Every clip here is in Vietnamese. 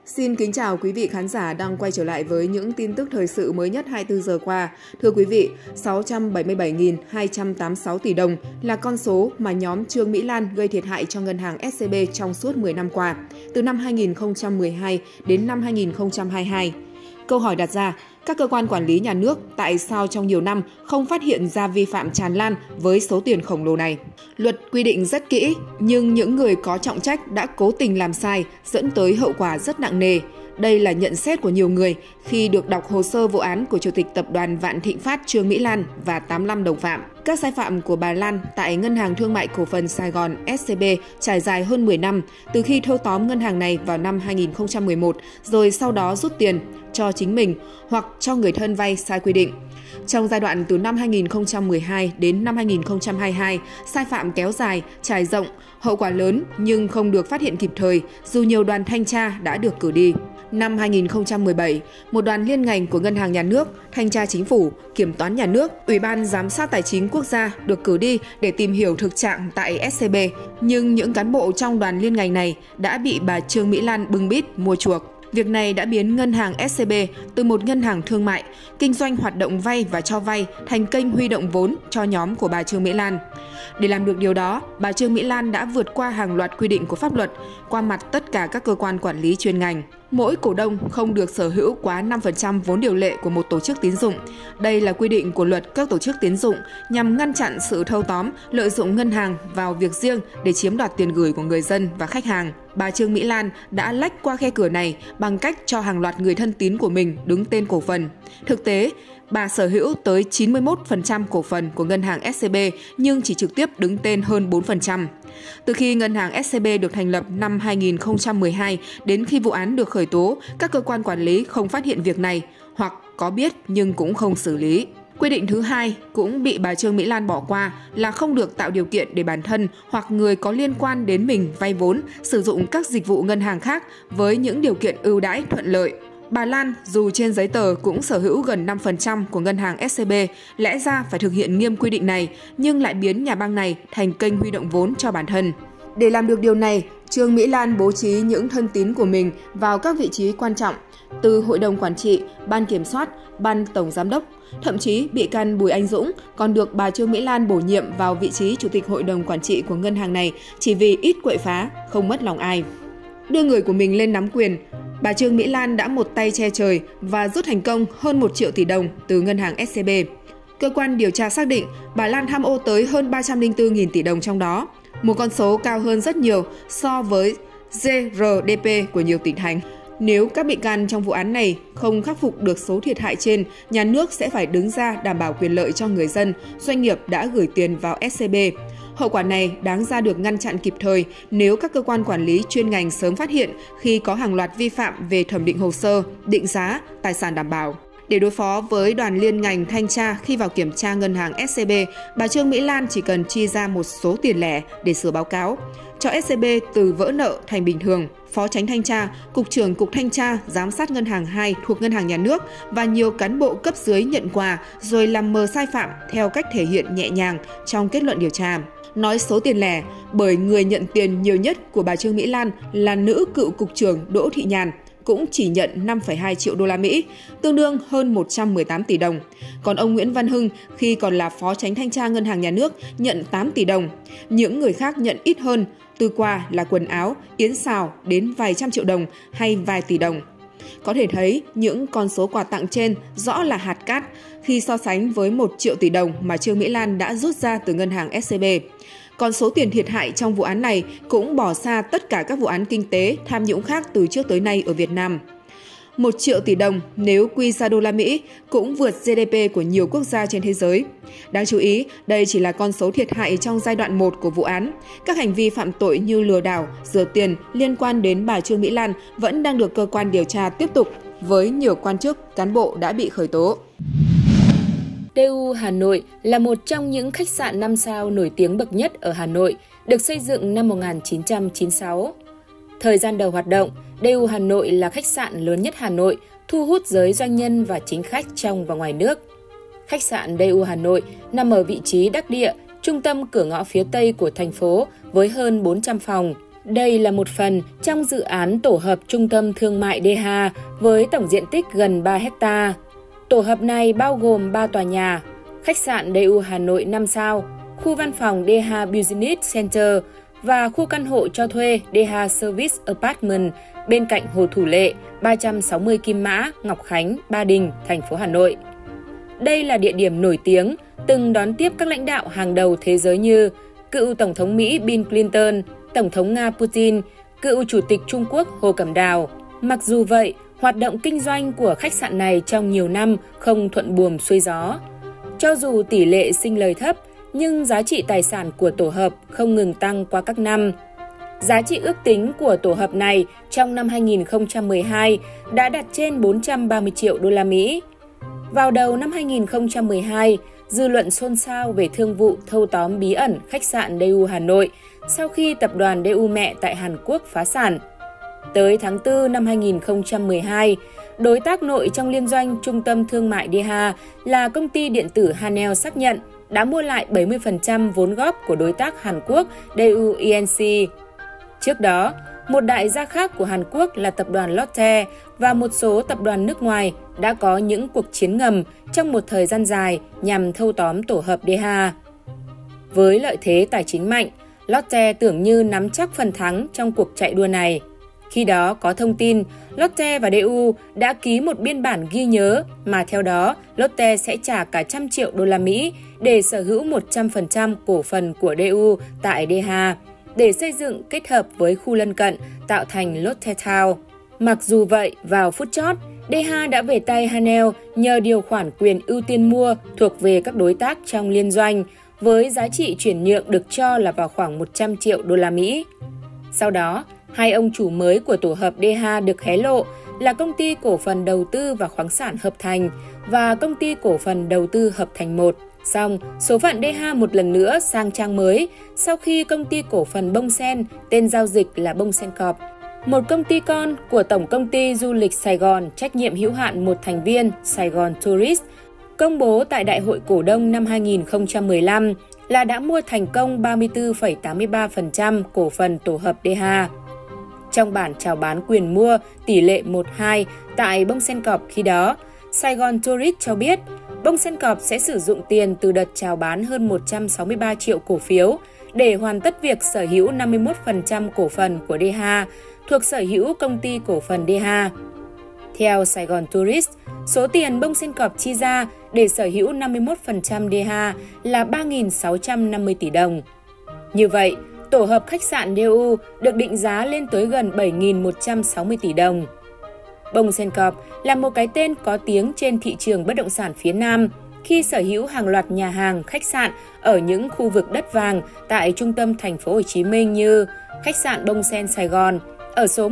Xin kính chào quý vị khán giả đang quay trở lại với những tin tức thời sự mới nhất 24 giờ qua. Thưa quý vị, 677.286 tỷ đồng là con số mà nhóm Trương Mỹ Lan gây thiệt hại cho ngân hàng SCB trong suốt 10 năm qua, từ năm 2012 đến năm 2022. Câu hỏi đặt ra, các cơ quan quản lý nhà nước tại sao trong nhiều năm không phát hiện ra vi phạm tràn lan với số tiền khổng lồ này? Luật quy định rất kỹ, nhưng những người có trọng trách đã cố tình làm sai, dẫn tới hậu quả rất nặng nề. Đây là nhận xét của nhiều người khi được đọc hồ sơ vụ án của Chủ tịch Tập đoàn Vạn Thịnh Phát Trương Mỹ Lan và 85 đồng phạm. Các sai phạm của bà Lan tại Ngân hàng Thương mại Cổ phần Sài Gòn SCB trải dài hơn 10 năm, từ khi thâu tóm ngân hàng này vào năm 2011, rồi sau đó rút tiền cho chính mình hoặc cho người thân vay sai quy định. Trong giai đoạn từ năm 2012 đến năm 2022, sai phạm kéo dài, trải rộng, hậu quả lớn nhưng không được phát hiện kịp thời dù nhiều đoàn thanh tra đã được cử đi. Năm 2017, một đoàn liên ngành của Ngân hàng Nhà nước, Thanh tra Chính phủ, Kiểm toán Nhà nước, Ủy ban Giám sát Tài chính Quốc gia được cử đi để tìm hiểu thực trạng tại SCB. Nhưng những cán bộ trong đoàn liên ngành này đã bị bà Trương Mỹ Lan bưng bít mua chuộc. Việc này đã biến ngân hàng SCB từ một ngân hàng thương mại, kinh doanh hoạt động vay và cho vay thành kênh huy động vốn cho nhóm của bà Trương Mỹ Lan. Để làm được điều đó, bà Trương Mỹ Lan đã vượt qua hàng loạt quy định của pháp luật, qua mặt tất cả các cơ quan quản lý chuyên ngành. Mỗi cổ đông không được sở hữu quá 5% vốn điều lệ của một tổ chức tín dụng. Đây là quy định của luật các tổ chức tín dụng nhằm ngăn chặn sự thâu tóm, lợi dụng ngân hàng vào việc riêng để chiếm đoạt tiền gửi của người dân và khách hàng. Bà Trương Mỹ Lan đã lách qua khe cửa này bằng cách cho hàng loạt người thân tín của mình đứng tên cổ phần. Thực tế, bà sở hữu tới 91% cổ phần của ngân hàng SCB nhưng chỉ trực tiếp đứng tên hơn 4%. Từ khi ngân hàng SCB được thành lập năm 2012 đến khi vụ án được khởi tố, các cơ quan quản lý không phát hiện việc này hoặc có biết nhưng cũng không xử lý. Quy định thứ hai cũng bị bà Trương Mỹ Lan bỏ qua là không được tạo điều kiện để bản thân hoặc người có liên quan đến mình vay vốn, sử dụng các dịch vụ ngân hàng khác với những điều kiện ưu đãi thuận lợi. Bà Lan dù trên giấy tờ cũng sở hữu gần 5% của ngân hàng SCB, lẽ ra phải thực hiện nghiêm quy định này nhưng lại biến nhà băng này thành kênh huy động vốn cho bản thân. Để làm được điều này, Trương Mỹ Lan bố trí những thân tín của mình vào các vị trí quan trọng, từ hội đồng quản trị, ban kiểm soát, ban tổng giám đốc. Thậm chí bị can Bùi Anh Dũng còn được bà Trương Mỹ Lan bổ nhiệm vào vị trí chủ tịch hội đồng quản trị của ngân hàng này chỉ vì ít quậy phá, không mất lòng ai. Đưa người của mình lên nắm quyền, bà Trương Mỹ Lan đã một tay che trời và rút thành công hơn 1 triệu tỷ đồng từ ngân hàng SCB. Cơ quan điều tra xác định bà Lan tham ô tới hơn 304.000 tỷ đồng trong đó, một con số cao hơn rất nhiều so với GRDP của nhiều tỉnh thành. Nếu các bị can trong vụ án này không khắc phục được số thiệt hại trên, nhà nước sẽ phải đứng ra đảm bảo quyền lợi cho người dân, doanh nghiệp đã gửi tiền vào SCB. Hậu quả này đáng ra được ngăn chặn kịp thời nếu các cơ quan quản lý chuyên ngành sớm phát hiện khi có hàng loạt vi phạm về thẩm định hồ sơ, định giá, tài sản đảm bảo. Để đối phó với đoàn liên ngành thanh tra khi vào kiểm tra ngân hàng SCB, bà Trương Mỹ Lan chỉ cần chi ra một số tiền lẻ để sửa báo cáo, cho SCB từ vỡ nợ thành bình thường. Phó Chánh Thanh tra, Cục trưởng Cục Thanh tra, Giám sát Ngân hàng 2 thuộc Ngân hàng Nhà nước và nhiều cán bộ cấp dưới nhận quà rồi làm mờ sai phạm theo cách thể hiện nhẹ nhàng trong kết luận điều tra. Nói số tiền lẻ bởi người nhận tiền nhiều nhất của bà Trương Mỹ Lan là nữ cựu Cục trưởng Đỗ Thị Nhàn, cũng chỉ nhận 5,2 triệu đô la Mỹ, tương đương hơn 118 tỷ đồng. Còn ông Nguyễn Văn Hưng khi còn là Phó Chánh Thanh tra Ngân hàng Nhà nước nhận 8 tỷ đồng. Những người khác nhận ít hơn, từ quà là quần áo, yến xào đến vài trăm triệu đồng hay vài tỷ đồng. Có thể thấy những con số quà tặng trên rõ là hạt cát khi so sánh với 1 triệu tỷ đồng mà Trương Mỹ Lan đã rút ra từ ngân hàng SCB. Còn số tiền thiệt hại trong vụ án này cũng bỏ xa tất cả các vụ án kinh tế tham nhũng khác từ trước tới nay ở Việt Nam. 1 triệu tỷ đồng nếu quy ra đô la Mỹ cũng vượt GDP của nhiều quốc gia trên thế giới. Đáng chú ý, đây chỉ là con số thiệt hại trong giai đoạn 1 của vụ án. Các hành vi phạm tội như lừa đảo, rửa tiền liên quan đến bà Trương Mỹ Lan vẫn đang được cơ quan điều tra tiếp tục với nhiều quan chức, cán bộ đã bị khởi tố. TU Hà Nội là một trong những khách sạn 5 sao nổi tiếng bậc nhất ở Hà Nội, được xây dựng năm 1996. Thời gian đầu hoạt động, DU Hà Nội là khách sạn lớn nhất Hà Nội, thu hút giới doanh nhân và chính khách trong và ngoài nước. Khách sạn DU Hà Nội nằm ở vị trí đắc địa, trung tâm cửa ngõ phía Tây của thành phố với hơn 400 phòng. Đây là một phần trong dự án tổ hợp trung tâm thương mại DH với tổng diện tích gần 3 ha. Tổ hợp này bao gồm 3 tòa nhà, khách sạn DU Hà Nội 5 sao, khu văn phòng DH Business Center và khu căn hộ cho thuê DH Service Apartment bên cạnh Hồ Thủ Lệ, 360 Kim Mã, Ngọc Khánh, Ba Đình, thành phố Hà Nội. Đây là địa điểm nổi tiếng, từng đón tiếp các lãnh đạo hàng đầu thế giới như cựu Tổng thống Mỹ Bill Clinton, Tổng thống Nga Putin, cựu Chủ tịch Trung Quốc Hồ Cẩm Đào. Mặc dù vậy, hoạt động kinh doanh của khách sạn này trong nhiều năm không thuận buồm xuôi gió. Cho dù tỷ lệ sinh lời thấp, nhưng giá trị tài sản của tổ hợp không ngừng tăng qua các năm. Giá trị ước tính của tổ hợp này trong năm 2012 đã đạt trên 430 triệu đô la Mỹ. Vào đầu năm 2012, dư luận xôn xao về thương vụ thâu tóm bí ẩn khách sạn DU Hà Nội sau khi tập đoàn DU mẹ tại Hàn Quốc phá sản. Tới tháng 4 năm 2012, đối tác nội trong liên doanh trung tâm thương mại DH là công ty điện tử Hanel xác nhận đã mua lại 70% vốn góp của đối tác Hàn Quốc DU ENC. Trước đó, một đại gia khác của Hàn Quốc là tập đoàn Lotte và một số tập đoàn nước ngoài đã có những cuộc chiến ngầm trong một thời gian dài nhằm thâu tóm tổ hợp DH. Với lợi thế tài chính mạnh, Lotte tưởng như nắm chắc phần thắng trong cuộc chạy đua này. Khi đó có thông tin, Lotte và DU đã ký một biên bản ghi nhớ mà theo đó Lotte sẽ trả cả 100 triệu đô la Mỹ để sở hữu 100% cổ phần của DU tại DH, để xây dựng kết hợp với khu lân cận tạo thành Lotte Town. Mặc dù vậy, vào phút chót, DH đã về tay Hanel nhờ điều khoản quyền ưu tiên mua thuộc về các đối tác trong liên doanh, với giá trị chuyển nhượng được cho là vào khoảng 100 triệu đô la Mỹ. Sau đó, hai ông chủ mới của tổ hợp DH được hé lộ là Công ty Cổ phần Đầu tư và Khoáng sản Hợp Thành và Công ty Cổ phần Đầu tư Hợp Thành 1. Song, số phận DH một lần nữa sang trang mới sau khi Công ty Cổ phần Bông Sen, tên giao dịch là Bông Sen Corp, một công ty con của Tổng Công ty Du lịch Sài Gòn trách nhiệm hữu hạn một thành viên Sài Gòn Tourist, công bố tại Đại hội Cổ đông năm 2015 là đã mua thành công 34,83% cổ phần tổ hợp DH. Trong bản chào bán quyền mua tỷ lệ 1:2 tại Bông Sen Corp khi đó, Sài Gòn Tourist cho biết Bông Sen Corp sẽ sử dụng tiền từ đợt chào bán hơn 163 triệu cổ phiếu để hoàn tất việc sở hữu 51% cổ phần của DH thuộc sở hữu Công ty Cổ phần DH. Theo Sài Gòn Tourist, số tiền Bông Sen Corp chi ra để sở hữu 51% DH là 3.650 tỷ đồng. Như vậy, tổ hợp khách sạn DU được định giá lên tới gần 7.160 tỷ đồng. Bông Sen Corp là một cái tên có tiếng trên thị trường bất động sản phía Nam khi sở hữu hàng loạt nhà hàng, khách sạn ở những khu vực đất vàng tại trung tâm thành phố Hồ Chí Minh như khách sạn Bông Sen Sài Gòn ở số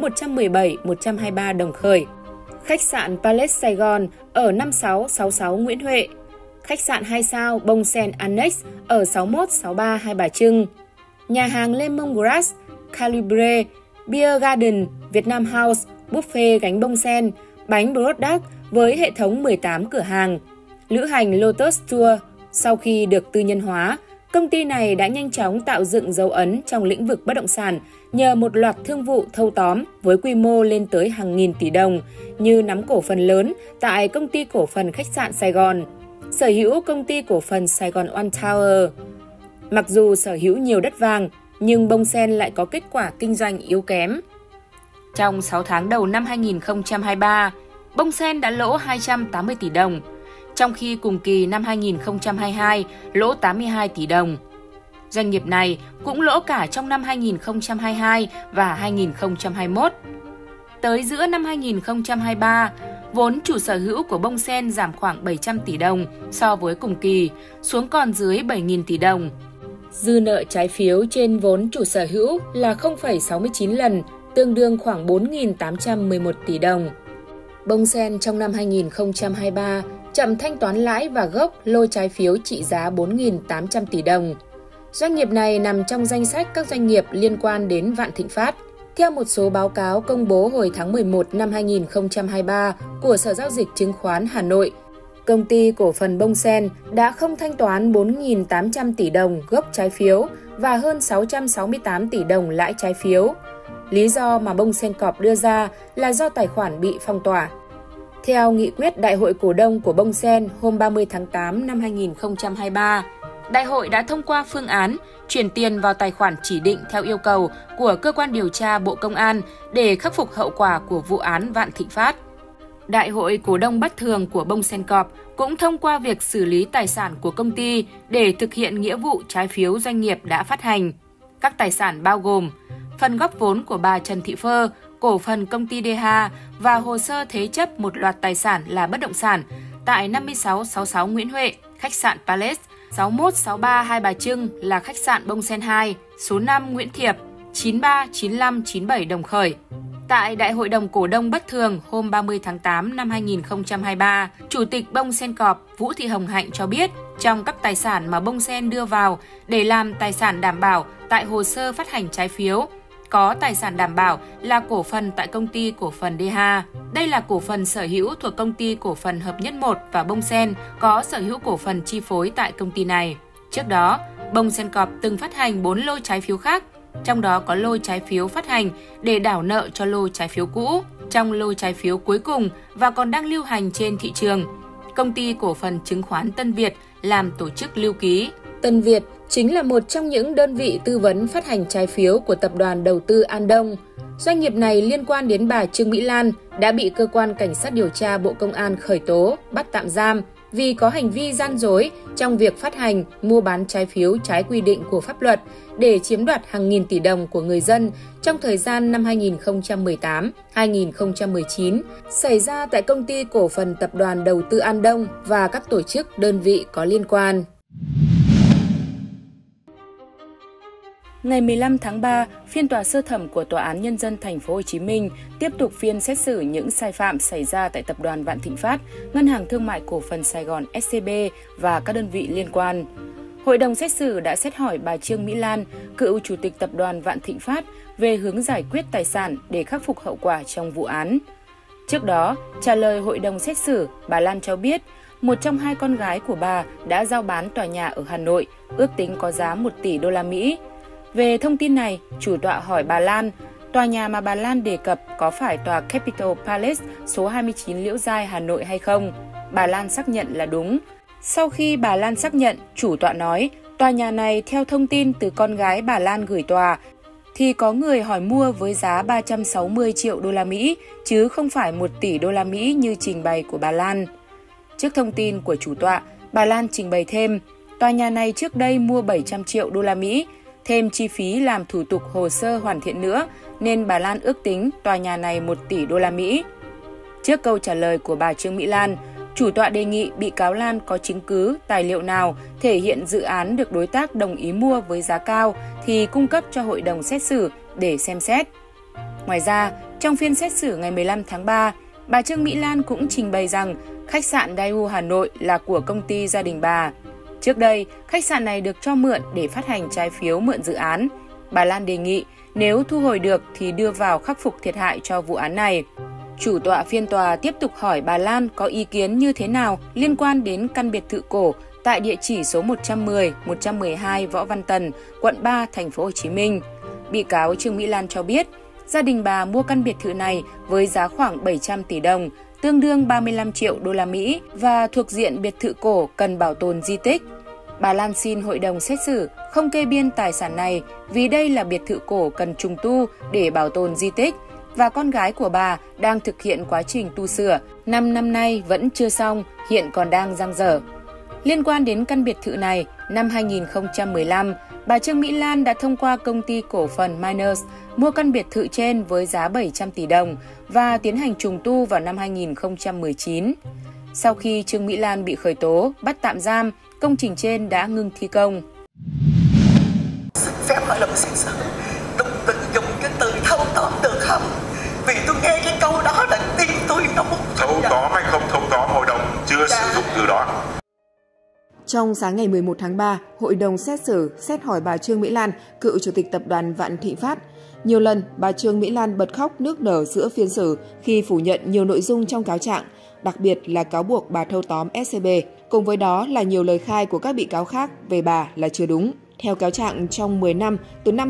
117-123 Đồng Khởi, khách sạn Palace Sài Gòn ở 5666 Nguyễn Huệ, khách sạn 2 sao Bông Sen Annex ở 6163 Hai Bà Trưng, nhà hàng Lemongrass, Calibre, Beer Garden, Vietnam House, buffet gánh bông sen, bánh Brodak với hệ thống 18 cửa hàng, lữ hành Lotus Tour. Sau khi được tư nhân hóa, công ty này đã nhanh chóng tạo dựng dấu ấn trong lĩnh vực bất động sản nhờ một loạt thương vụ thâu tóm với quy mô lên tới hàng nghìn tỷ đồng như nắm cổ phần lớn tại Công ty Cổ phần Khách sạn Sài Gòn, sở hữu Công ty Cổ phần Sài Gòn One Tower. Mặc dù sở hữu nhiều đất vàng, nhưng Bông Sen lại có kết quả kinh doanh yếu kém. Trong 6 tháng đầu năm 2023, Bông Sen đã lỗ 280 tỷ đồng, trong khi cùng kỳ năm 2022 lỗ 82 tỷ đồng. Doanh nghiệp này cũng lỗ cả trong năm 2022 và 2021. Tới giữa năm 2023, vốn chủ sở hữu của Bông Sen giảm khoảng 700 tỷ đồng so với cùng kỳ, xuống còn dưới 7.000 tỷ đồng. Dư nợ trái phiếu trên vốn chủ sở hữu là 0,69 lần, tương đương khoảng 4.811 tỷ đồng. Bông Sen trong năm 2023 chậm thanh toán lãi và gốc lô trái phiếu trị giá 4.800 tỷ đồng. Doanh nghiệp này nằm trong danh sách các doanh nghiệp liên quan đến Vạn Thịnh Phát. Theo một số báo cáo công bố hồi tháng 11 năm 2023 của Sở Giao dịch Chứng khoán Hà Nội, Công ty Cổ phần Bông Sen đã không thanh toán 4.800 tỷ đồng gốc trái phiếu và hơn 668 tỷ đồng lãi trái phiếu. Lý do mà Bongsencorp đưa ra là do tài khoản bị phong tỏa. Theo nghị quyết Đại hội cổ đông của Bongsen hôm 30 tháng 8 năm 2023, Đại hội đã thông qua phương án chuyển tiền vào tài khoản chỉ định theo yêu cầu của Cơ quan điều tra Bộ Công an để khắc phục hậu quả của vụ án Vạn Thịnh Phát. Đại hội cổ đông bất thường của Bongsencorp cũng thông qua việc xử lý tài sản của công ty để thực hiện nghĩa vụ trái phiếu doanh nghiệp đã phát hành. Các tài sản bao gồm phần góp vốn của bà Trần Thị Phơ, cổ phần công ty DH và hồ sơ thế chấp một loạt tài sản là bất động sản tại 5666 Nguyễn Huệ, khách sạn Palace, 6163 Hai Bà Trưng là khách sạn Bongsen 2, số 5 Nguyễn Thiệp, 939597 Đồng Khởi. Tại Đại hội đồng cổ đông bất thường hôm 30 tháng 8 năm 2023, Chủ tịch Bongsencorp Vũ Thị Hồng Hạnh cho biết, trong các tài sản mà Bongsen đưa vào để làm tài sản đảm bảo tại hồ sơ phát hành trái phiếu, có tài sản đảm bảo là cổ phần tại công ty cổ phần DH. Đây là cổ phần sở hữu thuộc công ty cổ phần Hợp Nhất 1 và Bongsen có sở hữu cổ phần chi phối tại công ty này. Trước đó, Bongsencorp từng phát hành 4 lô trái phiếu khác, trong đó có lô trái phiếu phát hành để đảo nợ cho lô trái phiếu cũ. Trong lô trái phiếu cuối cùng và còn đang lưu hành trên thị trường, công ty cổ phần chứng khoán Tân Việt làm tổ chức lưu ký. Tân Việt chính là một trong những đơn vị tư vấn phát hành trái phiếu của tập đoàn đầu tư An Đông. Doanh nghiệp này liên quan đến bà Trương Mỹ Lan đã bị Cơ quan Cảnh sát điều tra Bộ Công an khởi tố, bắt tạm giam vì có hành vi gian dối trong việc phát hành, mua bán trái phiếu trái quy định của pháp luật để chiếm đoạt hàng nghìn tỷ đồng của người dân trong thời gian năm 2018-2019 xảy ra tại Công ty Cổ phần Tập đoàn Đầu tư An Đông và các tổ chức đơn vị có liên quan. Ngày 15 tháng 3, phiên tòa sơ thẩm của Tòa án Nhân dân Thành phố Hồ Chí Minh tiếp tục phiên xét xử những sai phạm xảy ra tại Tập đoàn Vạn Thịnh Phát, Ngân hàng Thương mại Cổ phần Sài Gòn SCB và các đơn vị liên quan. Hội đồng xét xử đã xét hỏi bà Trương Mỹ Lan, cựu Chủ tịch Tập đoàn Vạn Thịnh Phát, về hướng giải quyết tài sản để khắc phục hậu quả trong vụ án. Trước đó, trả lời hội đồng xét xử, bà Lan cho biết một trong hai con gái của bà đã giao bán tòa nhà ở Hà Nội, ước tính có giá 1 tỷ đô la Mỹ. Về thông tin này, chủ tọa hỏi bà Lan, tòa nhà mà bà Lan đề cập có phải tòa Capital Palace số 29 Liễu Giai, Hà Nội hay không? Bà Lan xác nhận là đúng. Sau khi bà Lan xác nhận, chủ tọa nói, tòa nhà này theo thông tin từ con gái bà Lan gửi tòa, thì có người hỏi mua với giá 360 triệu đô la Mỹ, chứ không phải 1 tỷ đô la Mỹ như trình bày của bà Lan. Trước thông tin của chủ tọa, bà Lan trình bày thêm, tòa nhà này trước đây mua 700 triệu đô la Mỹ, thêm chi phí làm thủ tục hồ sơ hoàn thiện nữa, nên bà Lan ước tính tòa nhà này 1 tỷ đô la Mỹ. Trước câu trả lời của bà Trương Mỹ Lan, chủ tọa đề nghị bị cáo Lan có chứng cứ, tài liệu nào thể hiện dự án được đối tác đồng ý mua với giá cao thì cung cấp cho hội đồng xét xử để xem xét. Ngoài ra, trong phiên xét xử ngày 15 tháng 3, bà Trương Mỹ Lan cũng trình bày rằng khách sạn Daewoo Hà Nội là của công ty gia đình bà. Trước đây, khách sạn này được cho mượn để phát hành trái phiếu mượn dự án. Bà Lan đề nghị nếu thu hồi được thì đưa vào khắc phục thiệt hại cho vụ án này. Chủ tọa phiên tòa tiếp tục hỏi bà Lan có ý kiến như thế nào liên quan đến căn biệt thự cổ tại địa chỉ số 110, 112 Võ Văn Tần, quận 3, thành phố Hồ Chí Minh. Bị cáo Trương Mỹ Lan cho biết, gia đình bà mua căn biệt thự này với giá khoảng 700 tỷ đồng, tương đương 35 triệu đô la Mỹ và thuộc diện biệt thự cổ cần bảo tồn di tích. Bà Lan xin hội đồng xét xử không kê biên tài sản này vì đây là biệt thự cổ cần trùng tu để bảo tồn di tích và con gái của bà đang thực hiện quá trình tu sửa, 5 năm nay vẫn chưa xong, hiện còn đang dang dở. Liên quan đến căn biệt thự này, năm 2015, bà Trương Mỹ Lan đã thông qua công ty cổ phần Miners mua căn biệt thự trên với giá 700 tỷ đồng và tiến hành trùng tu vào năm 2019. Sau khi Trương Mỹ Lan bị khởi tố, bắt tạm giam, công trình trên đã ngưng thi công. Xin phép hỏi lần xin sẵn, đừng tận dụng cái từ thâu tóm được không? Vì tôi nghe cái câu đó là tim tôi nó muốn thâu tóm hay không thâu tóm, hội đồng chưa sử dụng từ đó. Trong sáng ngày 11 tháng 3, hội đồng xét xử xét hỏi bà Trương Mỹ Lan, cựu chủ tịch tập đoàn Vạn Thịnh Phát. Nhiều lần, bà Trương Mỹ Lan bật khóc nức nở giữa phiên xử khi phủ nhận nhiều nội dung trong cáo trạng, đặc biệt là cáo buộc bà thâu tóm SCB. Cùng với đó là nhiều lời khai của các bị cáo khác về bà là chưa đúng. Theo cáo trạng, trong 10 năm, từ năm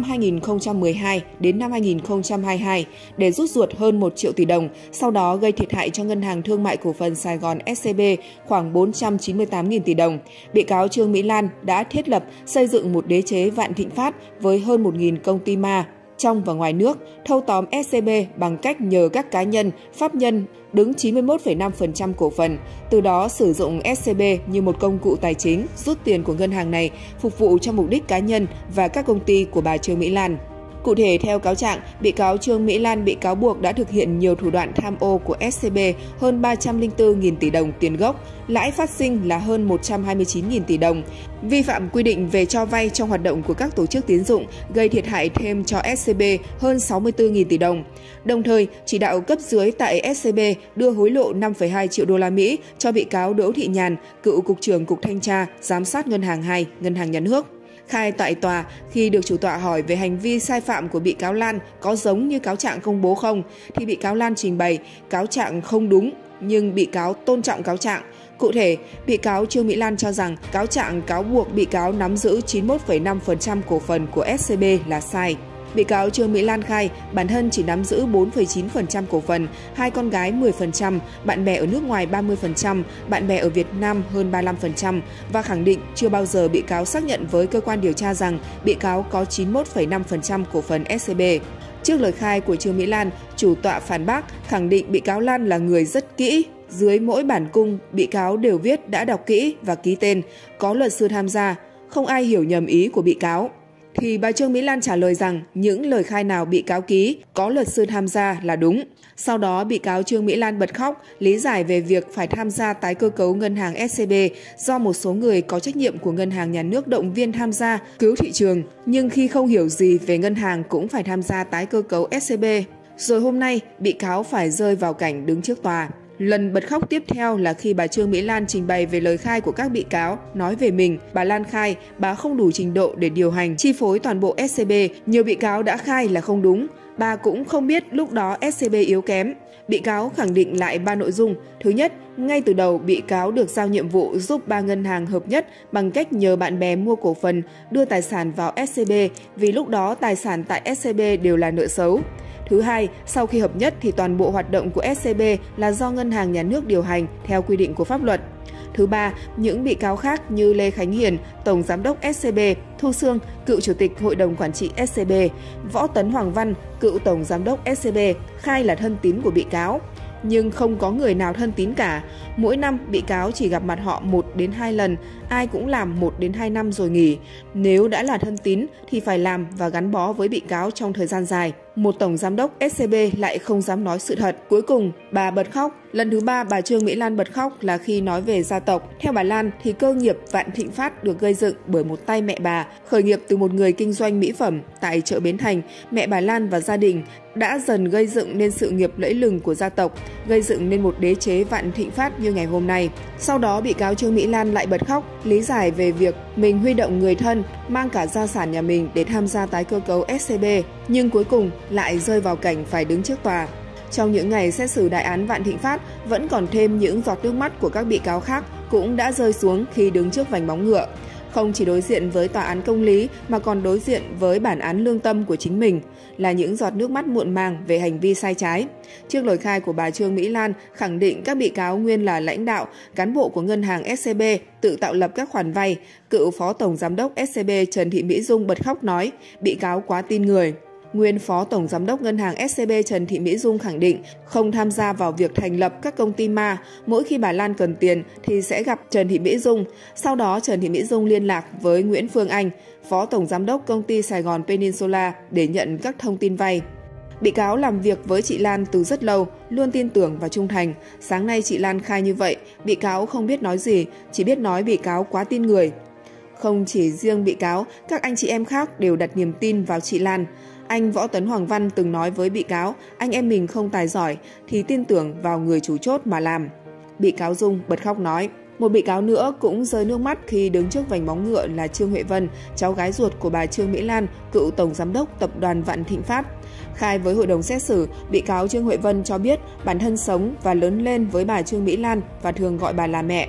2012 đến năm 2022, để rút ruột hơn 1 triệu tỷ đồng, sau đó gây thiệt hại cho Ngân hàng Thương mại Cổ phần Sài Gòn SCB khoảng 498.000 tỷ đồng, bị cáo Trương Mỹ Lan đã thiết lập, xây dựng một đế chế Vạn Thịnh Phát với hơn 1.000 công ty ma trong và ngoài nước, thâu tóm SCB bằng cách nhờ các cá nhân, pháp nhân đứng 91,5% cổ phần, từ đó sử dụng SCB như một công cụ tài chính, rút tiền của ngân hàng này phục vụ cho mục đích cá nhân và các công ty của bà Trương Mỹ Lan. Cụ thể, theo cáo trạng, bị cáo Trương Mỹ Lan bị cáo buộc đã thực hiện nhiều thủ đoạn tham ô của SCB hơn 304.000 tỷ đồng tiền gốc, lãi phát sinh là hơn 129.000 tỷ đồng, vi phạm quy định về cho vay trong hoạt động của các tổ chức tín dụng, gây thiệt hại thêm cho SCB hơn 64.000 tỷ đồng. Đồng thời, chỉ đạo cấp dưới tại SCB đưa hối lộ 5,2 triệu đô la Mỹ cho bị cáo Đỗ Thị Nhàn, cựu Cục trưởng Cục Thanh tra, Giám sát Ngân hàng 2, Ngân hàng Nhà nước. Khai tại tòa, khi được chủ tọa hỏi về hành vi sai phạm của bị cáo Lan có giống như cáo trạng công bố không, thì bị cáo Lan trình bày cáo trạng không đúng, nhưng bị cáo tôn trọng cáo trạng. Cụ thể, bị cáo Trương Mỹ Lan cho rằng cáo trạng cáo buộc bị cáo nắm giữ 91,5% cổ phần của SCB là sai. Bị cáo Trương Mỹ Lan khai bản thân chỉ nắm giữ 4,9% cổ phần, 2 con gái 10%, bạn bè ở nước ngoài 30%, bạn bè ở Việt Nam hơn 35% và khẳng định chưa bao giờ bị cáo xác nhận với cơ quan điều tra rằng bị cáo có 91,5% cổ phần SCB. Trước lời khai của Trương Mỹ Lan, chủ tọa phản bác khẳng định bị cáo Lan là người rất kỹ. Dưới mỗi bản cung, bị cáo đều viết đã đọc kỹ và ký tên, có luật sư tham gia, không ai hiểu nhầm ý của bị cáo. Thì bà Trương Mỹ Lan trả lời rằng những lời khai nào bị cáo ký, có luật sư tham gia là đúng. Sau đó, bị cáo Trương Mỹ Lan bật khóc, lý giải về việc phải tham gia tái cơ cấu ngân hàng SCB do một số người có trách nhiệm của Ngân hàng Nhà nước động viên tham gia cứu thị trường, nhưng khi không hiểu gì về ngân hàng cũng phải tham gia tái cơ cấu SCB. Rồi hôm nay, bị cáo phải rơi vào cảnh đứng trước tòa. Lần bật khóc tiếp theo là khi bà Trương Mỹ Lan trình bày về lời khai của các bị cáo, nói về mình, bà Lan khai bà không đủ trình độ để điều hành, chi phối toàn bộ SCB, nhiều bị cáo đã khai là không đúng, bà cũng không biết lúc đó SCB yếu kém. Bị cáo khẳng định lại 3 nội dung. Thứ nhất, ngay từ đầu bị cáo được giao nhiệm vụ giúp 3 ngân hàng hợp nhất bằng cách nhờ bạn bè mua cổ phần, đưa tài sản vào SCB vì lúc đó tài sản tại SCB đều là nợ xấu. Thứ hai, sau khi hợp nhất thì toàn bộ hoạt động của SCB là do Ngân hàng Nhà nước điều hành theo quy định của pháp luật. Thứ ba, những bị cáo khác như Lê Khánh Hiền, Tổng Giám đốc SCB, Thu Sương, cựu Chủ tịch Hội đồng Quản trị SCB, Võ Tấn Hoàng Văn, cựu Tổng Giám đốc SCB, khai là thân tín của bị cáo. Nhưng không có người nào thân tín cả. Mỗi năm, bị cáo chỉ gặp mặt họ 1 đến 2 lần, ai cũng làm 1 đến 2 năm rồi nghỉ. Nếu đã là thân tín thì phải làm và gắn bó với bị cáo trong thời gian dài. Một tổng giám đốc SCB lại không dám nói sự thật. Cuối cùng, bà bật khóc. Lần thứ 3 bà Trương Mỹ Lan bật khóc là khi nói về gia tộc. Theo bà Lan thì cơ nghiệp Vạn Thịnh Phát được gây dựng bởi một tay mẹ bà, khởi nghiệp từ một người kinh doanh mỹ phẩm tại chợ Bến Thành. Mẹ bà Lan và gia đình đã dần gây dựng nên sự nghiệp lẫy lừng của gia tộc, gây dựng nên một đế chế Vạn Thịnh Phát như ngày hôm nay. Sau đó bị cáo Trương Mỹ Lan lại bật khóc, lý giải về việc mình huy động người thân, mang cả gia sản nhà mình để tham gia tái cơ cấu SCB, nhưng cuối cùng lại rơi vào cảnh phải đứng trước tòa. Trong những ngày xét xử đại án Vạn Thịnh Phát, vẫn còn thêm những giọt nước mắt của các bị cáo khác cũng đã rơi xuống khi đứng trước vành móng ngựa. Không chỉ đối diện với tòa án công lý mà còn đối diện với bản án lương tâm của chính mình, là những giọt nước mắt muộn màng về hành vi sai trái. Trước lời khai của bà Trương Mỹ Lan khẳng định các bị cáo nguyên là lãnh đạo, cán bộ của ngân hàng SCB tự tạo lập các khoản vay, cựu phó tổng giám đốc SCB Trần Thị Mỹ Dung bật khóc nói bị cáo quá tin người. Nguyên phó tổng giám đốc ngân hàng SCB Trần Thị Mỹ Dung khẳng định không tham gia vào việc thành lập các công ty ma, mỗi khi bà Lan cần tiền thì sẽ gặp Trần Thị Mỹ Dung. Sau đó Trần Thị Mỹ Dung liên lạc với Nguyễn Phương Anh, phó tổng giám đốc công ty Sài Gòn Peninsula để nhận các thông tin vay. Bị cáo làm việc với chị Lan từ rất lâu, luôn tin tưởng và trung thành. Sáng nay chị Lan khai như vậy, bị cáo không biết nói gì, chỉ biết nói bị cáo quá tin người. Không chỉ riêng bị cáo, các anh chị em khác đều đặt niềm tin vào chị Lan. Anh Võ Tấn Hoàng Văn từng nói với bị cáo, anh em mình không tài giỏi thì tin tưởng vào người chủ chốt mà làm. Bị cáo Dung bật khóc nói. Một bị cáo nữa cũng rơi nước mắt khi đứng trước vành móng ngựa là Trương Huệ Vân, cháu gái ruột của bà Trương Mỹ Lan, cựu tổng giám đốc tập đoàn Vạn Thịnh Phát. Khai với hội đồng xét xử, bị cáo Trương Huệ Vân cho biết bản thân sống và lớn lên với bà Trương Mỹ Lan và thường gọi bà là mẹ.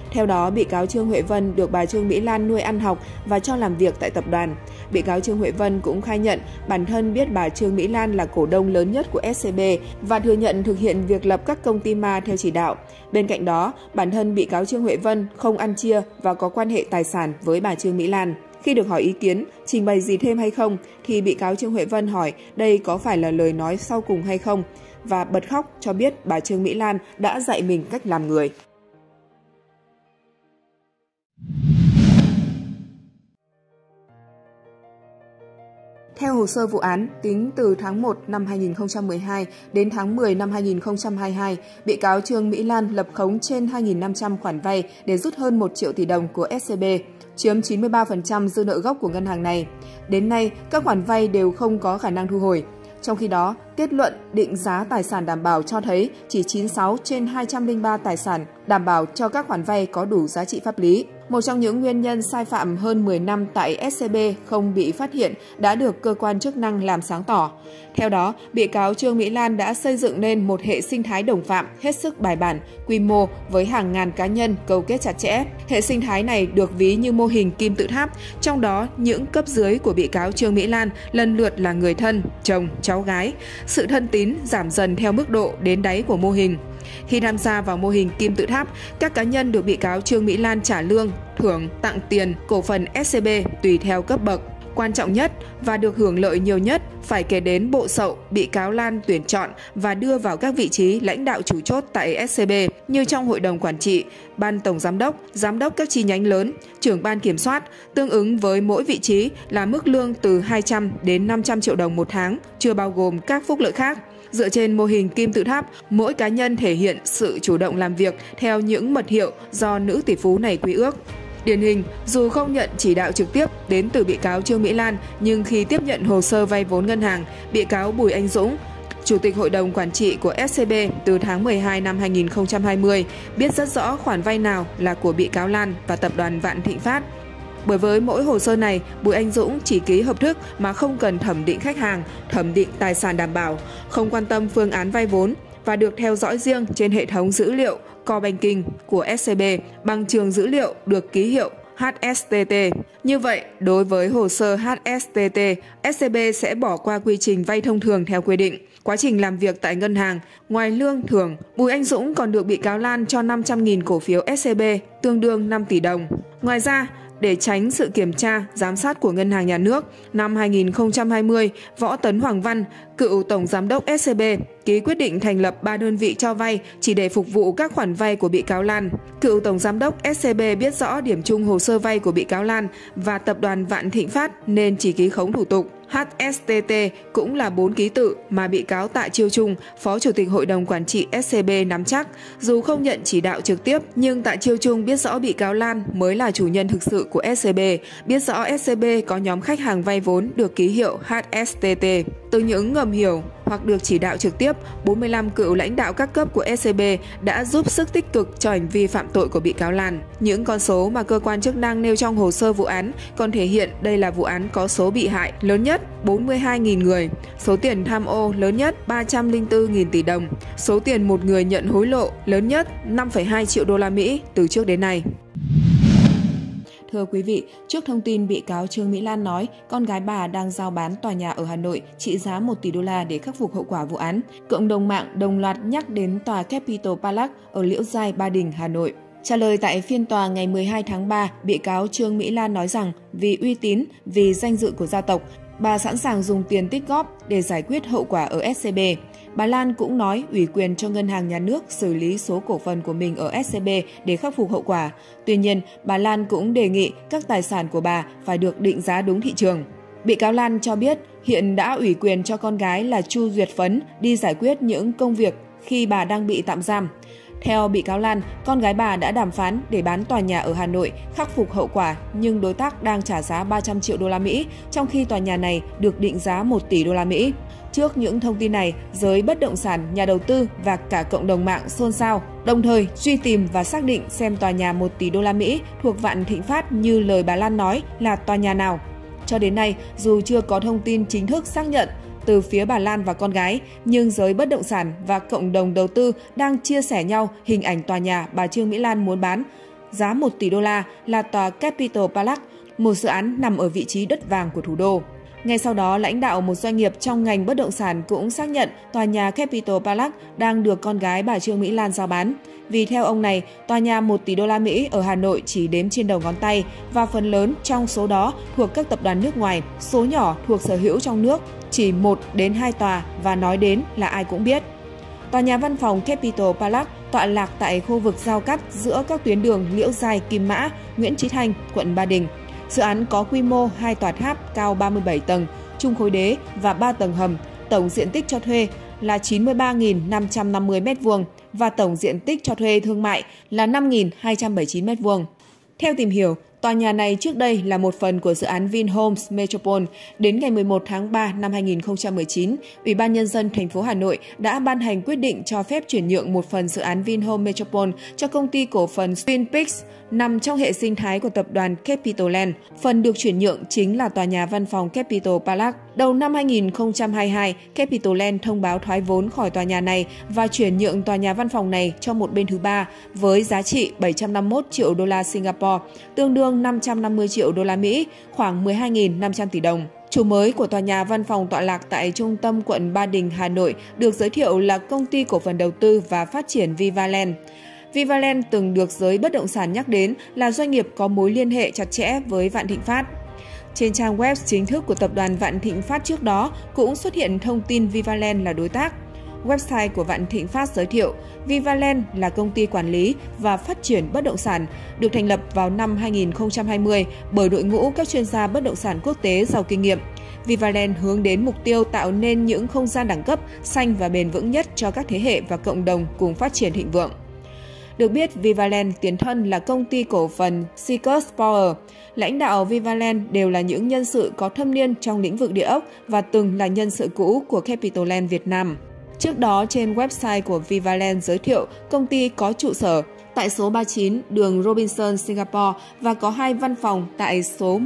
Theo đó, bị cáo Trương Huệ Vân được bà Trương Mỹ Lan nuôi ăn học và cho làm việc tại tập đoàn. Bị cáo Trương Huệ Vân cũng khai nhận bản thân biết bà Trương Mỹ Lan là cổ đông lớn nhất của SCB và thừa nhận thực hiện việc lập các công ty ma theo chỉ đạo. Bên cạnh đó, bản thân bị cáo Trương Huệ Vân không ăn chia và có quan hệ tài sản với bà Trương Mỹ Lan. Khi được hỏi ý kiến, trình bày gì thêm hay không, thì bị cáo Trương Huệ Vân hỏi đây có phải là lời nói sau cùng hay không, và bật khóc cho biết bà Trương Mỹ Lan đã dạy mình cách làm người. Theo hồ sơ vụ án, tính từ tháng 1 năm 2012 đến tháng 10 năm 2022, bị cáo Trương Mỹ Lan lập khống trên 2.500 khoản vay để rút hơn 1 triệu tỷ đồng của SCB, chiếm 93% dư nợ gốc của ngân hàng này. Đến nay, các khoản vay đều không có khả năng thu hồi. Trong khi đó, kết luận định giá tài sản đảm bảo cho thấy chỉ 96 trên 203 tài sản đảm bảo cho các khoản vay có đủ giá trị pháp lý. Một trong những nguyên nhân sai phạm hơn 10 năm tại SCB không bị phát hiện đã được cơ quan chức năng làm sáng tỏ. Theo đó, bị cáo Trương Mỹ Lan đã xây dựng nên một hệ sinh thái đồng phạm hết sức bài bản, quy mô với hàng ngàn cá nhân câu kết chặt chẽ. Hệ sinh thái này được ví như mô hình kim tự tháp, trong đó những cấp dưới của bị cáo Trương Mỹ Lan lần lượt là người thân, chồng, cháu gái. Sự thân tín giảm dần theo mức độ đến đáy của mô hình. Khi tham gia vào mô hình kim tự tháp, các cá nhân được bị cáo Trương Mỹ Lan trả lương, thưởng, tặng tiền, cổ phần SCB tùy theo cấp bậc. Quan trọng nhất và được hưởng lợi nhiều nhất phải kể đến bộ sậu bị cáo Lan tuyển chọn và đưa vào các vị trí lãnh đạo chủ chốt tại SCB như trong hội đồng quản trị, ban tổng giám đốc các chi nhánh lớn, trưởng ban kiểm soát, tương ứng với mỗi vị trí là mức lương từ 200 đến 500 triệu đồng một tháng, chưa bao gồm các phúc lợi khác. Dựa trên mô hình kim tự tháp, mỗi cá nhân thể hiện sự chủ động làm việc theo những mật hiệu do nữ tỷ phú này quy ước. Điển hình, dù không nhận chỉ đạo trực tiếp đến từ bị cáo Trương Mỹ Lan, nhưng khi tiếp nhận hồ sơ vay vốn ngân hàng, bị cáo Bùi Anh Dũng, Chủ tịch Hội đồng Quản trị của SCB từ tháng 12 năm 2020, biết rất rõ khoản vay nào là của bị cáo Lan và tập đoàn Vạn Thịnh Phát. Bởi với mỗi hồ sơ này, Bùi Anh Dũng chỉ ký hợp thức mà không cần thẩm định khách hàng, thẩm định tài sản đảm bảo, không quan tâm phương án vay vốn và được theo dõi riêng trên hệ thống dữ liệu Core Banking của SCB bằng trường dữ liệu được ký hiệu HSTT. Như vậy, đối với hồ sơ HSTT, SCB sẽ bỏ qua quy trình vay thông thường theo quy định. Quá trình làm việc tại ngân hàng, ngoài lương thưởng, Bùi Anh Dũng còn được bị cáo Lan cho 500.000 cổ phiếu SCB, tương đương 5 tỷ đồng. Ngoài ra, để tránh sự kiểm tra, giám sát của Ngân hàng Nhà nước, năm 2020, Võ Tấn Hoàng Văn, cựu Tổng Giám đốc SCB, ký quyết định thành lập 3 đơn vị cho vay chỉ để phục vụ các khoản vay của bị cáo Lan. Cựu Tổng Giám đốc SCB biết rõ điểm chung hồ sơ vay của bị cáo Lan và tập đoàn Vạn Thịnh Phát nên chỉ ký khống thủ tục. HSTT cũng là 4 ký tự mà bị cáo Tạ Chiêu Trung, Phó Chủ tịch Hội đồng Quản trị SCB nắm chắc. Dù không nhận chỉ đạo trực tiếp, nhưng Tạ Chiêu Trung biết rõ bị cáo Lan mới là chủ nhân thực sự của SCB, biết rõ SCB có nhóm khách hàng vay vốn được ký hiệu HSTT. Từ những ngầm hiểu hoặc được chỉ đạo trực tiếp, 45 cựu lãnh đạo các cấp của SCB đã giúp sức tích cực cho hành vi phạm tội của bị cáo Lan. Những con số mà cơ quan chức năng nêu trong hồ sơ vụ án còn thể hiện đây là vụ án có số bị hại lớn nhất 42.000 người, số tiền tham ô lớn nhất 304.000 tỷ đồng, số tiền một người nhận hối lộ lớn nhất 5,2 triệu đô la Mỹ từ trước đến nay. Thưa quý vị, trước thông tin bị cáo Trương Mỹ Lan nói con gái bà đang rao bán tòa nhà ở Hà Nội trị giá 1 tỷ đô la để khắc phục hậu quả vụ án, cộng đồng mạng đồng loạt nhắc đến tòa Capital Palace ở Liễu Giai, Ba Đình, Hà Nội. Trả lời tại phiên tòa ngày 12 tháng 3, bị cáo Trương Mỹ Lan nói rằng vì uy tín, vì danh dự của gia tộc, bà sẵn sàng dùng tiền tích góp để giải quyết hậu quả ở SCB. Bà Lan cũng nói ủy quyền cho Ngân hàng Nhà nước xử lý số cổ phần của mình ở SCB để khắc phục hậu quả. Tuy nhiên, bà Lan cũng đề nghị các tài sản của bà phải được định giá đúng thị trường. Bị cáo Lan cho biết hiện đã ủy quyền cho con gái là Chu Duyệt Phấn đi giải quyết những công việc khi bà đang bị tạm giam. Theo bị cáo Lan, con gái bà đã đàm phán để bán tòa nhà ở Hà Nội khắc phục hậu quả, nhưng đối tác đang trả giá 300 triệu đô la Mỹ, trong khi tòa nhà này được định giá 1 tỷ đô la Mỹ. Trước những thông tin này, giới bất động sản, nhà đầu tư và cả cộng đồng mạng xôn xao, đồng thời truy tìm và xác định xem tòa nhà 1 tỷ đô la Mỹ thuộc Vạn Thịnh Phát như lời bà Lan nói là tòa nhà nào. Cho đến nay, dù chưa có thông tin chính thức xác nhận từ phía bà Lan và con gái, nhưng giới bất động sản và cộng đồng đầu tư đang chia sẻ nhau hình ảnh tòa nhà bà Trương Mỹ Lan muốn bán giá 1 tỷ đô la là tòa Capitol Palace, một dự án nằm ở vị trí đất vàng của thủ đô. Ngay sau đó, lãnh đạo một doanh nghiệp trong ngành bất động sản cũng xác nhận tòa nhà Capitol Palace đang được con gái bà Trương Mỹ Lan rao bán. Vì theo ông này, tòa nhà 1 tỷ đô la Mỹ ở Hà Nội chỉ đếm trên đầu ngón tay và phần lớn trong số đó thuộc các tập đoàn nước ngoài, số nhỏ thuộc sở hữu trong nước, chỉ 1 đến 2 tòa và nói đến là ai cũng biết. Tòa nhà văn phòng Capitol Palace tọa lạc tại khu vực giao cắt giữa các tuyến đường Liễu Giai, Kim Mã, Nguyễn Chí Thanh, quận Ba Đình. Dự án có quy mô 2 tòa tháp cao 37 tầng, chung khối đế và 3 tầng hầm, tổng diện tích cho thuê là 93.550 m2 và tổng diện tích cho thuê thương mại là 5.279 m2. Theo tìm hiểu, tòa nhà này trước đây là một phần của dự án Vinhomes Metropole. Đến ngày 11 tháng 3 năm 2019, Ủy ban Nhân dân thành phố Hà Nội đã ban hành quyết định cho phép chuyển nhượng một phần dự án Vinhomes Metropole cho công ty cổ phần Twin Peaks nằm trong hệ sinh thái của tập đoàn Capitol Land. Phần được chuyển nhượng chính là tòa nhà văn phòng Capitol Palace. Đầu năm 2022, Capitol Land thông báo thoái vốn khỏi tòa nhà này và chuyển nhượng tòa nhà văn phòng này cho một bên thứ ba với giá trị 751 triệu đô la Singapore, tương đương 550 triệu đô la Mỹ, khoảng 12.500 tỷ đồng. Chủ mới của tòa nhà văn phòng tọa lạc tại trung tâm quận Ba Đình, Hà Nội được giới thiệu là công ty cổ phần đầu tư và phát triển Vivaland. Vivaland từng được giới bất động sản nhắc đến là doanh nghiệp có mối liên hệ chặt chẽ với Vạn Thịnh Phát. Trên trang web chính thức của tập đoàn Vạn Thịnh Phát trước đó cũng xuất hiện thông tin Vivaland là đối tác. Website của Vạn Thịnh Phát giới thiệu, Vivaland là công ty quản lý và phát triển bất động sản, được thành lập vào năm 2020 bởi đội ngũ các chuyên gia bất động sản quốc tế giàu kinh nghiệm. Vivaland hướng đến mục tiêu tạo nên những không gian đẳng cấp, xanh và bền vững nhất cho các thế hệ và cộng đồng cùng phát triển thịnh vượng. Được biết, Vivaland tiền thân là công ty cổ phần Seekers Power. Lãnh đạo Vivaland đều là những nhân sự có thâm niên trong lĩnh vực địa ốc và từng là nhân sự cũ của Capitol Land Việt Nam. Trước đó, trên website của Vivaland giới thiệu công ty có trụ sở tại số 39 đường Robinson, Singapore và có 2 văn phòng tại số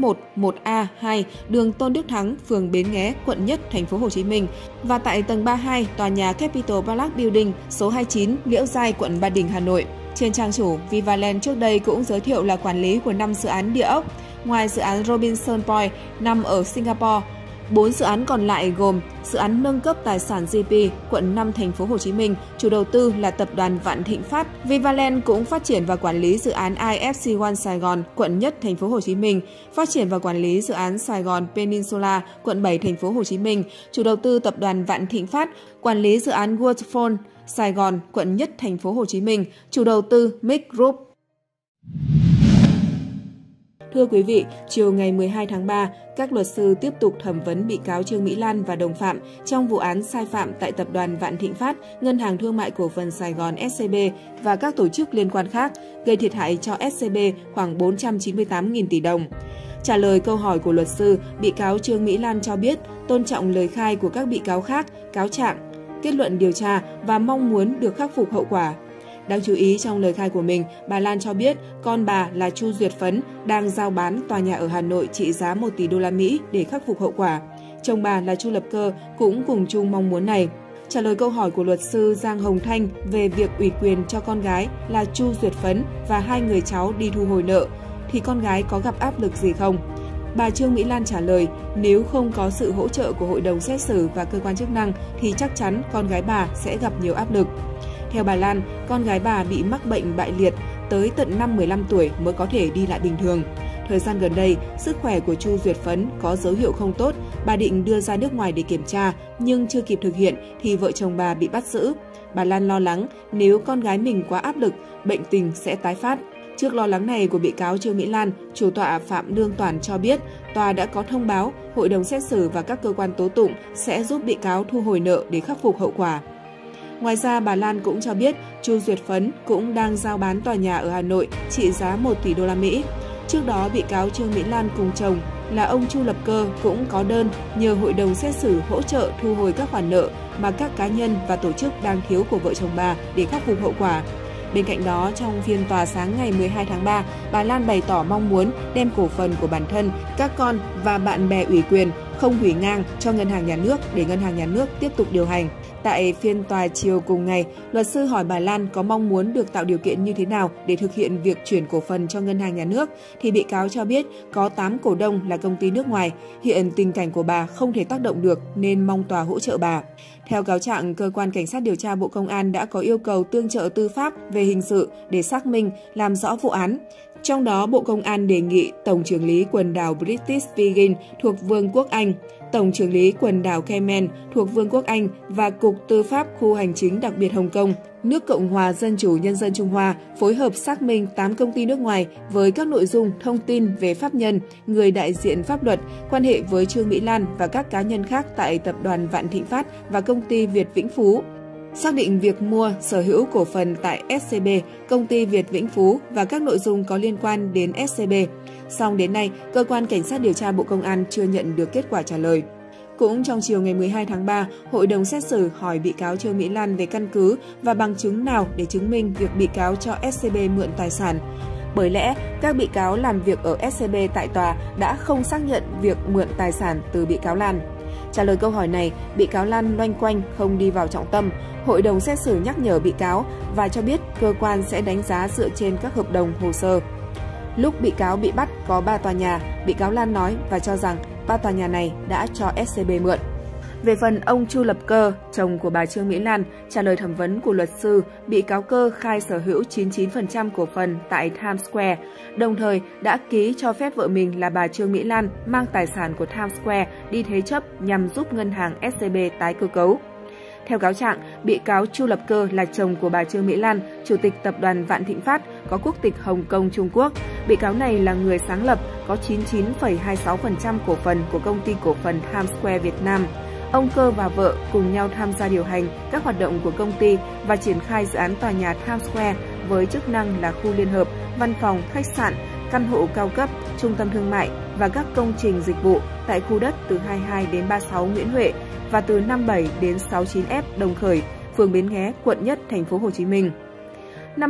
11A2 đường Tôn Đức Thắng, phường Bến Nghé, quận Nhất, thành phố Hồ Chí Minh và tại tầng 32 tòa nhà Capitol Palace Building số 29 Liễu Giai, quận Ba Đình, Hà Nội. Trên trang chủ, Vivaland trước đây cũng giới thiệu là quản lý của 5 dự án địa ốc. Ngoài dự án Robinson Point nằm ở Singapore, 4 dự án còn lại gồm dự án nâng cấp tài sản GP, quận 5, thành phố Hồ Chí Minh, chủ đầu tư là tập đoàn Vạn Thịnh Phát. Vivaland cũng phát triển và quản lý dự án IFC One Sài Gòn, quận Nhất, thành phố Hồ Chí Minh, phát triển và quản lý dự án Sài Gòn Peninsula, quận 7, thành phố Hồ Chí Minh, chủ đầu tư tập đoàn Vạn Thịnh Phát, quản lý dự án Waterfront Sài Gòn, quận Nhất, thành phố Hồ Chí Minh, chủ đầu tư Mic Group. Thưa quý vị, chiều ngày 12 tháng 3, các luật sư tiếp tục thẩm vấn bị cáo Trương Mỹ Lan và đồng phạm trong vụ án sai phạm tại tập đoàn Vạn Thịnh Phát, Ngân hàng Thương mại Cổ phần Sài Gòn SCB và các tổ chức liên quan khác, gây thiệt hại cho SCB khoảng 498.000 tỷ đồng. Trả lời câu hỏi của luật sư, bị cáo Trương Mỹ Lan cho biết tôn trọng lời khai của các bị cáo khác, cáo trạng, kết luận điều tra và mong muốn được khắc phục hậu quả. Đáng chú ý trong lời khai của mình, bà Lan cho biết con bà là Chu Duyệt Phấn đang giao bán tòa nhà ở Hà Nội trị giá 1 tỷ đô la Mỹ để khắc phục hậu quả. Chồng bà là Chu Lập Cơ cũng cùng chung mong muốn này. Trả lời câu hỏi của luật sư Giang Hồng Thanh về việc ủy quyền cho con gái là Chu Duyệt Phấn và 2 người cháu đi thu hồi nợ, thì con gái có gặp áp lực gì không? Bà Trương Mỹ Lan trả lời, nếu không có sự hỗ trợ của hội đồng xét xử và cơ quan chức năng thì chắc chắn con gái bà sẽ gặp nhiều áp lực. Theo bà Lan, con gái bà bị mắc bệnh bại liệt, tới tận năm 15 tuổi mới có thể đi lại bình thường. Thời gian gần đây, sức khỏe của Chu Duyệt Phấn có dấu hiệu không tốt, bà định đưa ra nước ngoài để kiểm tra, nhưng chưa kịp thực hiện thì vợ chồng bà bị bắt giữ. Bà Lan lo lắng nếu con gái mình quá áp lực, bệnh tình sẽ tái phát. Trước lo lắng này của bị cáo Trương Mỹ Lan, chủ tọa Phạm Lương Toản cho biết tòa đã có thông báo hội đồng xét xử và các cơ quan tố tụng sẽ giúp bị cáo thu hồi nợ để khắc phục hậu quả. Ngoài ra, bà Lan cũng cho biết Chu Duyệt Phấn cũng đang giao bán tòa nhà ở Hà Nội trị giá 1 tỷ đô la Mỹ. Trước đó, bị cáo Trương Mỹ Lan cùng chồng là ông Chu Lập Cơ cũng có đơn nhờ hội đồng xét xử hỗ trợ thu hồi các khoản nợ mà các cá nhân và tổ chức đang thiếu của vợ chồng bà để khắc phục hậu quả. Bên cạnh đó, trong phiên tòa sáng ngày 12 tháng 3, bà Lan bày tỏ mong muốn đem cổ phần của bản thân, các con và bạn bè ủy quyền không hủy ngang cho Ngân hàng Nhà nước để Ngân hàng Nhà nước tiếp tục điều hành. Tại phiên tòa chiều cùng ngày, luật sư hỏi bà Lan có mong muốn được tạo điều kiện như thế nào để thực hiện việc chuyển cổ phần cho ngân hàng nhà nước, thì bị cáo cho biết có 8 cổ đông là công ty nước ngoài. Hiện tình cảnh của bà không thể tác động được nên mong tòa hỗ trợ bà. Theo cáo trạng, Cơ quan Cảnh sát điều tra Bộ Công an đã có yêu cầu tương trợ tư pháp về hình sự để xác minh, làm rõ vụ án. Trong đó, Bộ Công an đề nghị Tổng trưởng lý quần đảo British Virgin thuộc Vương quốc Anh, Tổng trưởng lý quần đảo Cayman thuộc Vương quốc Anh và Cục Tư pháp Khu Hành chính đặc biệt Hồng Kông, nước Cộng hòa Dân chủ Nhân dân Trung Hoa phối hợp xác minh 8 công ty nước ngoài với các nội dung thông tin về pháp nhân, người đại diện pháp luật, quan hệ với Trương Mỹ Lan và các cá nhân khác tại Tập đoàn Vạn Thịnh Phát và Công ty Việt Vĩnh Phú. Xác định việc mua, sở hữu cổ phần tại SCB, Công ty Việt Vĩnh Phú và các nội dung có liên quan đến SCB. Song đến nay, Cơ quan Cảnh sát điều tra Bộ Công an chưa nhận được kết quả trả lời. Cũng trong chiều ngày 12 tháng 3, Hội đồng xét xử hỏi bị cáo Trương Mỹ Lan về căn cứ và bằng chứng nào để chứng minh việc bị cáo cho SCB mượn tài sản. Bởi lẽ, các bị cáo làm việc ở SCB tại tòa đã không xác nhận việc mượn tài sản từ bị cáo Lan. Trả lời câu hỏi này, bị cáo Lan loanh quanh không đi vào trọng tâm. Hội đồng xét xử nhắc nhở bị cáo và cho biết cơ quan sẽ đánh giá dựa trên các hợp đồng hồ sơ. Lúc bị cáo bị bắt có 3 tòa nhà, bị cáo Lan nói và cho rằng 3 tòa nhà này đã cho SCB mượn. Về phần ông Chu Lập Cơ, chồng của bà Trương Mỹ Lan, trả lời thẩm vấn của luật sư, bị cáo Cơ khai sở hữu 99% cổ phần tại Times Square, đồng thời đã ký cho phép vợ mình là bà Trương Mỹ Lan mang tài sản của Times Square đi thế chấp nhằm giúp ngân hàng SCB tái cơ cấu. Theo cáo trạng, bị cáo Chu Lập Cơ là chồng của bà Trương Mỹ Lan, chủ tịch Tập đoàn Vạn Thịnh Phát, có quốc tịch Hồng Kông, Trung Quốc. Bị cáo này là người sáng lập, có 99,26% cổ phần của công ty cổ phần Times Square Việt Nam. Ông Cơ và vợ cùng nhau tham gia điều hành các hoạt động của công ty và triển khai dự án tòa nhà Times Square với chức năng là khu liên hợp, văn phòng, khách sạn, căn hộ cao cấp, trung tâm thương mại và các công trình dịch vụ tại khu đất từ 22 đến 36 Nguyễn Huệ và từ 57 đến 69F Đồng Khởi, phường Bến Nghé, quận Nhất, thành phố Hồ Chí Minh. Năm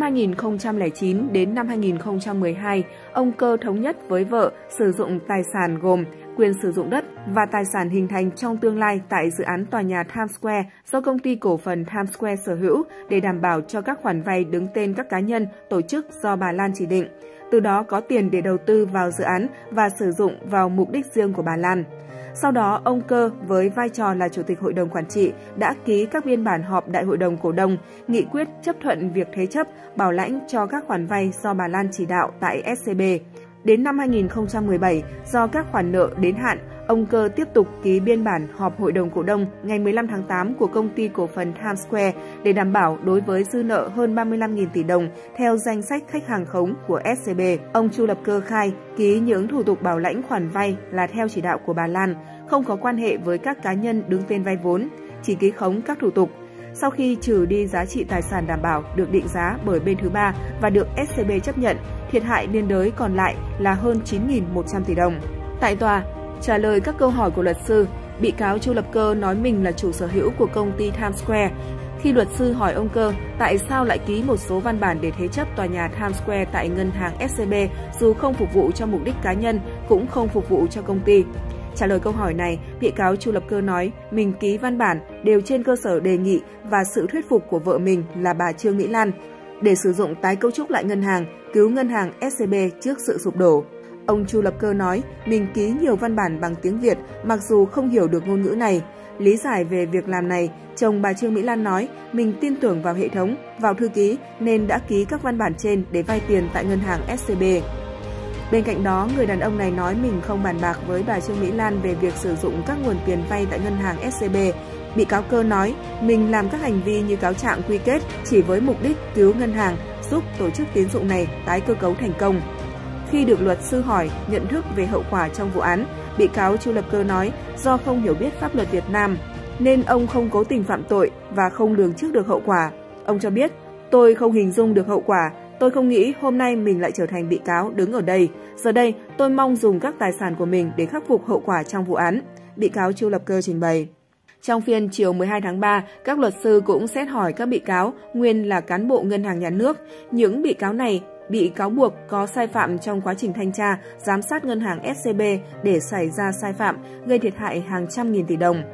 2009 đến năm 2012, ông Cơ thống nhất với vợ sử dụng tài sản gồm quyền sử dụng đất và tài sản hình thành trong tương lai tại dự án tòa nhà Times Square do công ty cổ phần Times Square sở hữu để đảm bảo cho các khoản vay đứng tên các cá nhân, tổ chức do bà Lan chỉ định. Từ đó có tiền để đầu tư vào dự án và sử dụng vào mục đích riêng của bà Lan. Sau đó, ông Cơ với vai trò là Chủ tịch Hội đồng Quản trị đã ký các biên bản họp Đại hội đồng cổ đông, nghị quyết chấp thuận việc thế chấp, bảo lãnh cho các khoản vay do bà Lan chỉ đạo tại SCB. Đến năm 2017, do các khoản nợ đến hạn, ông Cơ tiếp tục ký biên bản họp Hội đồng cổ đông ngày 15 tháng 8 của công ty cổ phần Times Square để đảm bảo đối với dư nợ hơn 35.000 tỷ đồng theo danh sách khách hàng khống của SCB. Ông Chu Lập Cơ khai ký những thủ tục bảo lãnh khoản vay là theo chỉ đạo của bà Lan, không có quan hệ với các cá nhân đứng tên vay vốn, chỉ ký khống các thủ tục. Sau khi trừ đi giá trị tài sản đảm bảo được định giá bởi bên thứ ba và được SCB chấp nhận, thiệt hại liên đới còn lại là hơn 9.100 tỷ đồng. Tại tòa, trả lời các câu hỏi của luật sư, bị cáo Chu Lập Cơ nói mình là chủ sở hữu của công ty Times Square. Khi luật sư hỏi ông Cơ tại sao lại ký một số văn bản để thế chấp tòa nhà Times Square tại ngân hàng SCB dù không phục vụ cho mục đích cá nhân, cũng không phục vụ cho công ty. Trả lời câu hỏi này, bị cáo Chu Lập Cơ nói mình ký văn bản đều trên cơ sở đề nghị và sự thuyết phục của vợ mình là bà Trương Mỹ Lan để sử dụng tái cấu trúc lại ngân hàng, cứu ngân hàng SCB trước sự sụp đổ. Ông Chu Lập Cơ nói mình ký nhiều văn bản bằng tiếng Việt mặc dù không hiểu được ngôn ngữ này. Lý giải về việc làm này, chồng bà Trương Mỹ Lan nói mình tin tưởng vào hệ thống, vào thư ký nên đã ký các văn bản trên để vay tiền tại ngân hàng SCB. Bên cạnh đó, người đàn ông này nói mình không bàn bạc với bà Trương Mỹ Lan về việc sử dụng các nguồn tiền vay tại ngân hàng SCB. Bị cáo Cơ nói mình làm các hành vi như cáo trạng quy kết chỉ với mục đích cứu ngân hàng, giúp tổ chức tín dụng này tái cơ cấu thành công. Khi được luật sư hỏi nhận thức về hậu quả trong vụ án, bị cáo Chu Lập Cơ nói do không hiểu biết pháp luật Việt Nam nên ông không cố tình phạm tội và không lường trước được hậu quả. Ông cho biết, tôi không hình dung được hậu quả, tôi không nghĩ hôm nay mình lại trở thành bị cáo đứng ở đây. Giờ đây, tôi mong dùng các tài sản của mình để khắc phục hậu quả trong vụ án, bị cáo Chu Lập Cơ trình bày. Trong phiên chiều 12 tháng 3, các luật sư cũng xét hỏi các bị cáo nguyên là cán bộ ngân hàng nhà nước. Những bị cáo này bị cáo buộc có sai phạm trong quá trình thanh tra, giám sát ngân hàng SCB để xảy ra sai phạm, gây thiệt hại hàng trăm nghìn tỷ đồng.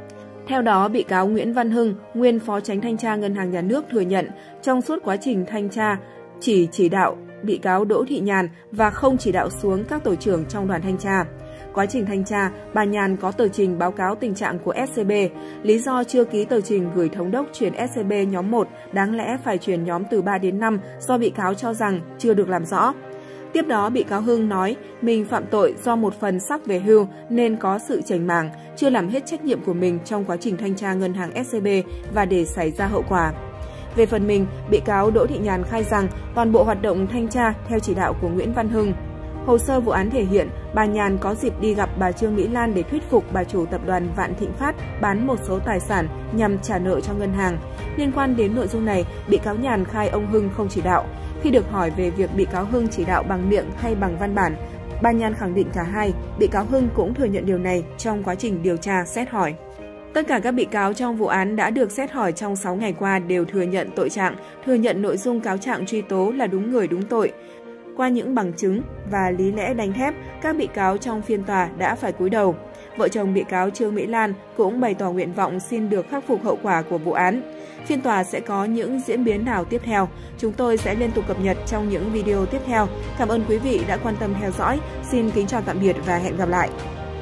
Theo đó, bị cáo Nguyễn Văn Hưng, nguyên Phó Chánh Thanh tra Ngân hàng Nhà nước thừa nhận trong suốt quá trình thanh tra chỉ đạo bị cáo Đỗ Thị Nhàn và không chỉ đạo xuống các tổ trưởng trong đoàn thanh tra. Quá trình thanh tra, bà Nhàn có tờ trình báo cáo tình trạng của SCB. Lý do chưa ký tờ trình gửi thống đốc chuyển SCB nhóm 1 đáng lẽ phải chuyển nhóm từ 3 đến 5 do bị cáo cho rằng chưa được làm rõ. Tiếp đó, bị cáo Hưng nói mình phạm tội do một phần sắp về hưu nên có sự chểnh mảng, chưa làm hết trách nhiệm của mình trong quá trình thanh tra ngân hàng SCB và để xảy ra hậu quả. Về phần mình, bị cáo Đỗ Thị Nhàn khai rằng toàn bộ hoạt động thanh tra theo chỉ đạo của Nguyễn Văn Hưng. Hồ sơ vụ án thể hiện bà Nhàn có dịp đi gặp bà Trương Mỹ Lan để thuyết phục bà chủ tập đoàn Vạn Thịnh Phát bán một số tài sản nhằm trả nợ cho ngân hàng. Liên quan đến nội dung này, bị cáo Nhàn khai ông Hưng không chỉ đạo. Khi được hỏi về việc bị cáo Hưng chỉ đạo bằng miệng hay bằng văn bản, bà Nhàn khẳng định cả hai. Bị cáo Hưng cũng thừa nhận điều này trong quá trình điều tra xét hỏi. Tất cả các bị cáo trong vụ án đã được xét hỏi trong 6 ngày qua đều thừa nhận tội trạng, thừa nhận nội dung cáo trạng truy tố là đúng người đúng tội. Qua những bằng chứng và lý lẽ đanh thép, các bị cáo trong phiên tòa đã phải cúi đầu. Vợ chồng bị cáo Trương Mỹ Lan cũng bày tỏ nguyện vọng xin được khắc phục hậu quả của vụ án. Phiên tòa sẽ có những diễn biến nào tiếp theo? Chúng tôi sẽ liên tục cập nhật trong những video tiếp theo. Cảm ơn quý vị đã quan tâm theo dõi. Xin kính chào tạm biệt và hẹn gặp lại.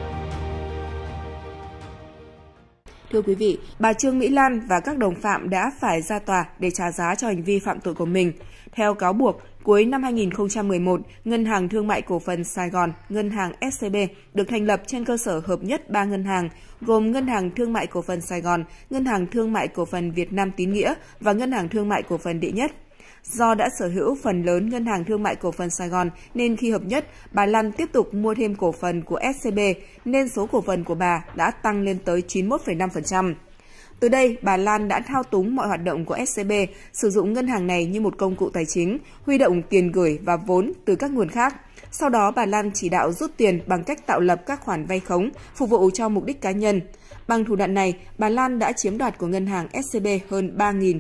Thưa quý vị, bà Trương Mỹ Lan và các đồng phạm đã phải ra tòa để trả giá cho hành vi phạm tội của mình. Theo cáo buộc, cuối năm 2011, Ngân hàng Thương mại Cổ phần Sài Gòn, Ngân hàng SCB được thành lập trên cơ sở hợp nhất 3 ngân hàng, gồm Ngân hàng Thương mại Cổ phần Sài Gòn, Ngân hàng Thương mại Cổ phần Việt Nam Tín Nghĩa và Ngân hàng Thương mại Cổ phần Đệ Nhất. Do đã sở hữu phần lớn Ngân hàng Thương mại Cổ phần Sài Gòn nên khi hợp nhất, bà Lan tiếp tục mua thêm cổ phần của SCB nên số cổ phần của bà đã tăng lên tới 91,5%. Từ đây, bà Lan đã thao túng mọi hoạt động của SCB, sử dụng ngân hàng này như một công cụ tài chính, huy động tiền gửi và vốn từ các nguồn khác. Sau đó, bà Lan chỉ đạo rút tiền bằng cách tạo lập các khoản vay khống, phục vụ cho mục đích cá nhân. Bằng thủ đoạn này, bà Lan đã chiếm đoạt của ngân hàng SCB hơn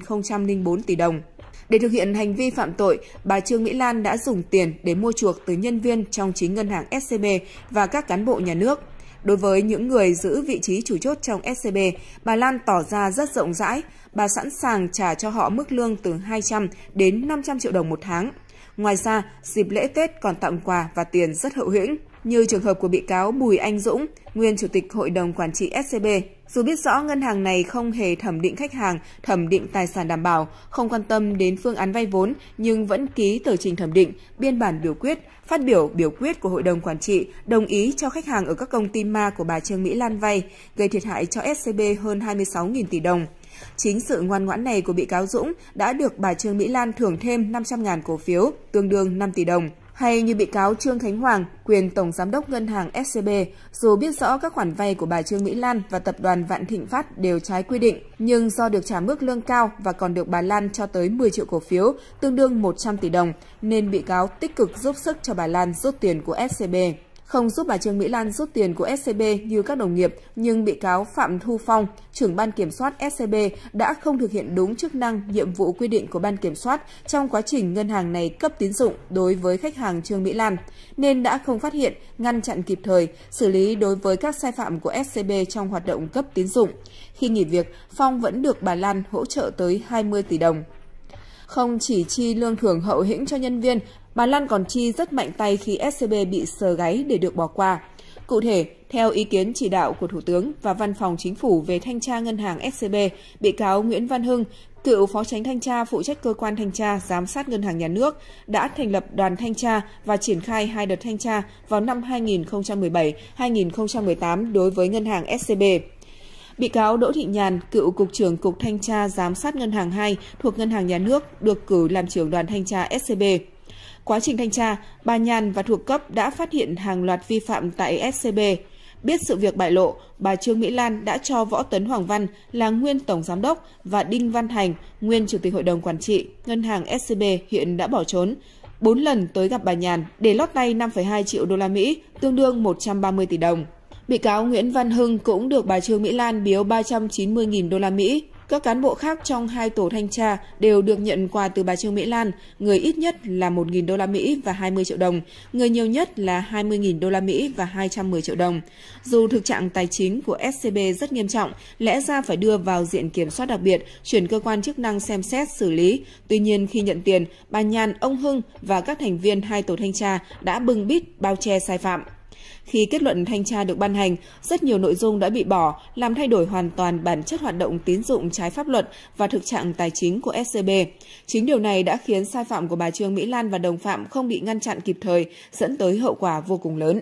3.004 tỷ đồng. Để thực hiện hành vi phạm tội, bà Trương Mỹ Lan đã dùng tiền để mua chuộc từ nhân viên trong chính ngân hàng SCB và các cán bộ nhà nước. Đối với những người giữ vị trí chủ chốt trong SCB, bà Lan tỏ ra rất rộng rãi, bà sẵn sàng trả cho họ mức lương từ 200 đến 500 triệu đồng một tháng. Ngoài ra, dịp lễ Tết còn tặng quà và tiền rất hậu hĩnh, như trường hợp của bị cáo Bùi Anh Dũng, nguyên Chủ tịch Hội đồng Quản trị SCB. Dù biết rõ ngân hàng này không hề thẩm định khách hàng, thẩm định tài sản đảm bảo, không quan tâm đến phương án vay vốn, nhưng vẫn ký tờ trình thẩm định, biên bản biểu quyết, phát biểu biểu quyết của Hội đồng Quản trị đồng ý cho khách hàng ở các công ty ma của bà Trương Mỹ Lan vay, gây thiệt hại cho SCB hơn 26.000 tỷ đồng. Chính sự ngoan ngoãn này của bị cáo Dũng đã được bà Trương Mỹ Lan thưởng thêm 500.000 cổ phiếu, tương đương 5 tỷ đồng. Hay như bị cáo Trương Khánh Hoàng, quyền Tổng Giám đốc Ngân hàng SCB, dù biết rõ các khoản vay của bà Trương Mỹ Lan và tập đoàn Vạn Thịnh Phát đều trái quy định, nhưng do được trả mức lương cao và còn được bà Lan cho tới 10 triệu cổ phiếu, tương đương 100 tỷ đồng, nên bị cáo tích cực giúp sức cho bà Lan rút tiền của SCB. Không giúp bà Trương Mỹ Lan rút tiền của SCB như các đồng nghiệp, nhưng bị cáo Phạm Thu Phong, trưởng ban kiểm soát SCB đã không thực hiện đúng chức năng, nhiệm vụ quy định của ban kiểm soát trong quá trình ngân hàng này cấp tín dụng đối với khách hàng Trương Mỹ Lan, nên đã không phát hiện, ngăn chặn kịp thời, xử lý đối với các sai phạm của SCB trong hoạt động cấp tín dụng. Khi nghỉ việc, Phong vẫn được bà Lan hỗ trợ tới 20 tỷ đồng. Không chỉ chi lương thưởng hậu hĩnh cho nhân viên, bà Lan còn chi rất mạnh tay khi SCB bị sờ gáy để được bỏ qua. Cụ thể, theo ý kiến chỉ đạo của Thủ tướng và Văn phòng Chính phủ về thanh tra ngân hàng SCB, bị cáo Nguyễn Văn Hưng, cựu Phó Chánh Thanh tra phụ trách cơ quan thanh tra giám sát ngân hàng nhà nước, đã thành lập đoàn thanh tra và triển khai 2 đợt thanh tra vào năm 2017-2018 đối với ngân hàng SCB. Bị cáo Đỗ Thị Nhàn, cựu Cục trưởng Cục Thanh tra Giám sát Ngân hàng 2 thuộc Ngân hàng Nhà nước, được cử làm trưởng đoàn thanh tra SCB. Quá trình thanh tra, bà Nhàn và thuộc cấp đã phát hiện hàng loạt vi phạm tại SCB. Biết sự việc bại lộ, bà Trương Mỹ Lan đã cho Võ Tấn Hoàng Văn là nguyên Tổng Giám đốc và Đinh Văn Thành, nguyên Chủ tịch Hội đồng Quản trị, Ngân hàng SCB hiện đã bỏ trốn, 4 lần tới gặp bà Nhàn để lót tay 5,2 triệu đô la Mỹ, tương đương 130 tỷ đồng. Bị cáo Nguyễn Văn Hưng cũng được bà Trương Mỹ Lan biếu 390.000 đô la Mỹ. Các cán bộ khác trong 2 tổ thanh tra đều được nhận quà từ bà Trương Mỹ Lan, người ít nhất là 1.000 đô la Mỹ và 20 triệu đồng, người nhiều nhất là 20.000 đô la Mỹ và 210 triệu đồng. Dù thực trạng tài chính của SCB rất nghiêm trọng, lẽ ra phải đưa vào diện kiểm soát đặc biệt, chuyển cơ quan chức năng xem xét xử lý. Tuy nhiên khi nhận tiền, bà Nhàn, ông Hưng và các thành viên 2 tổ thanh tra đã bưng bít bao che sai phạm. Khi kết luận thanh tra được ban hành, rất nhiều nội dung đã bị bỏ, làm thay đổi hoàn toàn bản chất hoạt động tín dụng trái pháp luật và thực trạng tài chính của SCB. Chính điều này đã khiến sai phạm của bà Trương Mỹ Lan và đồng phạm không bị ngăn chặn kịp thời, dẫn tới hậu quả vô cùng lớn.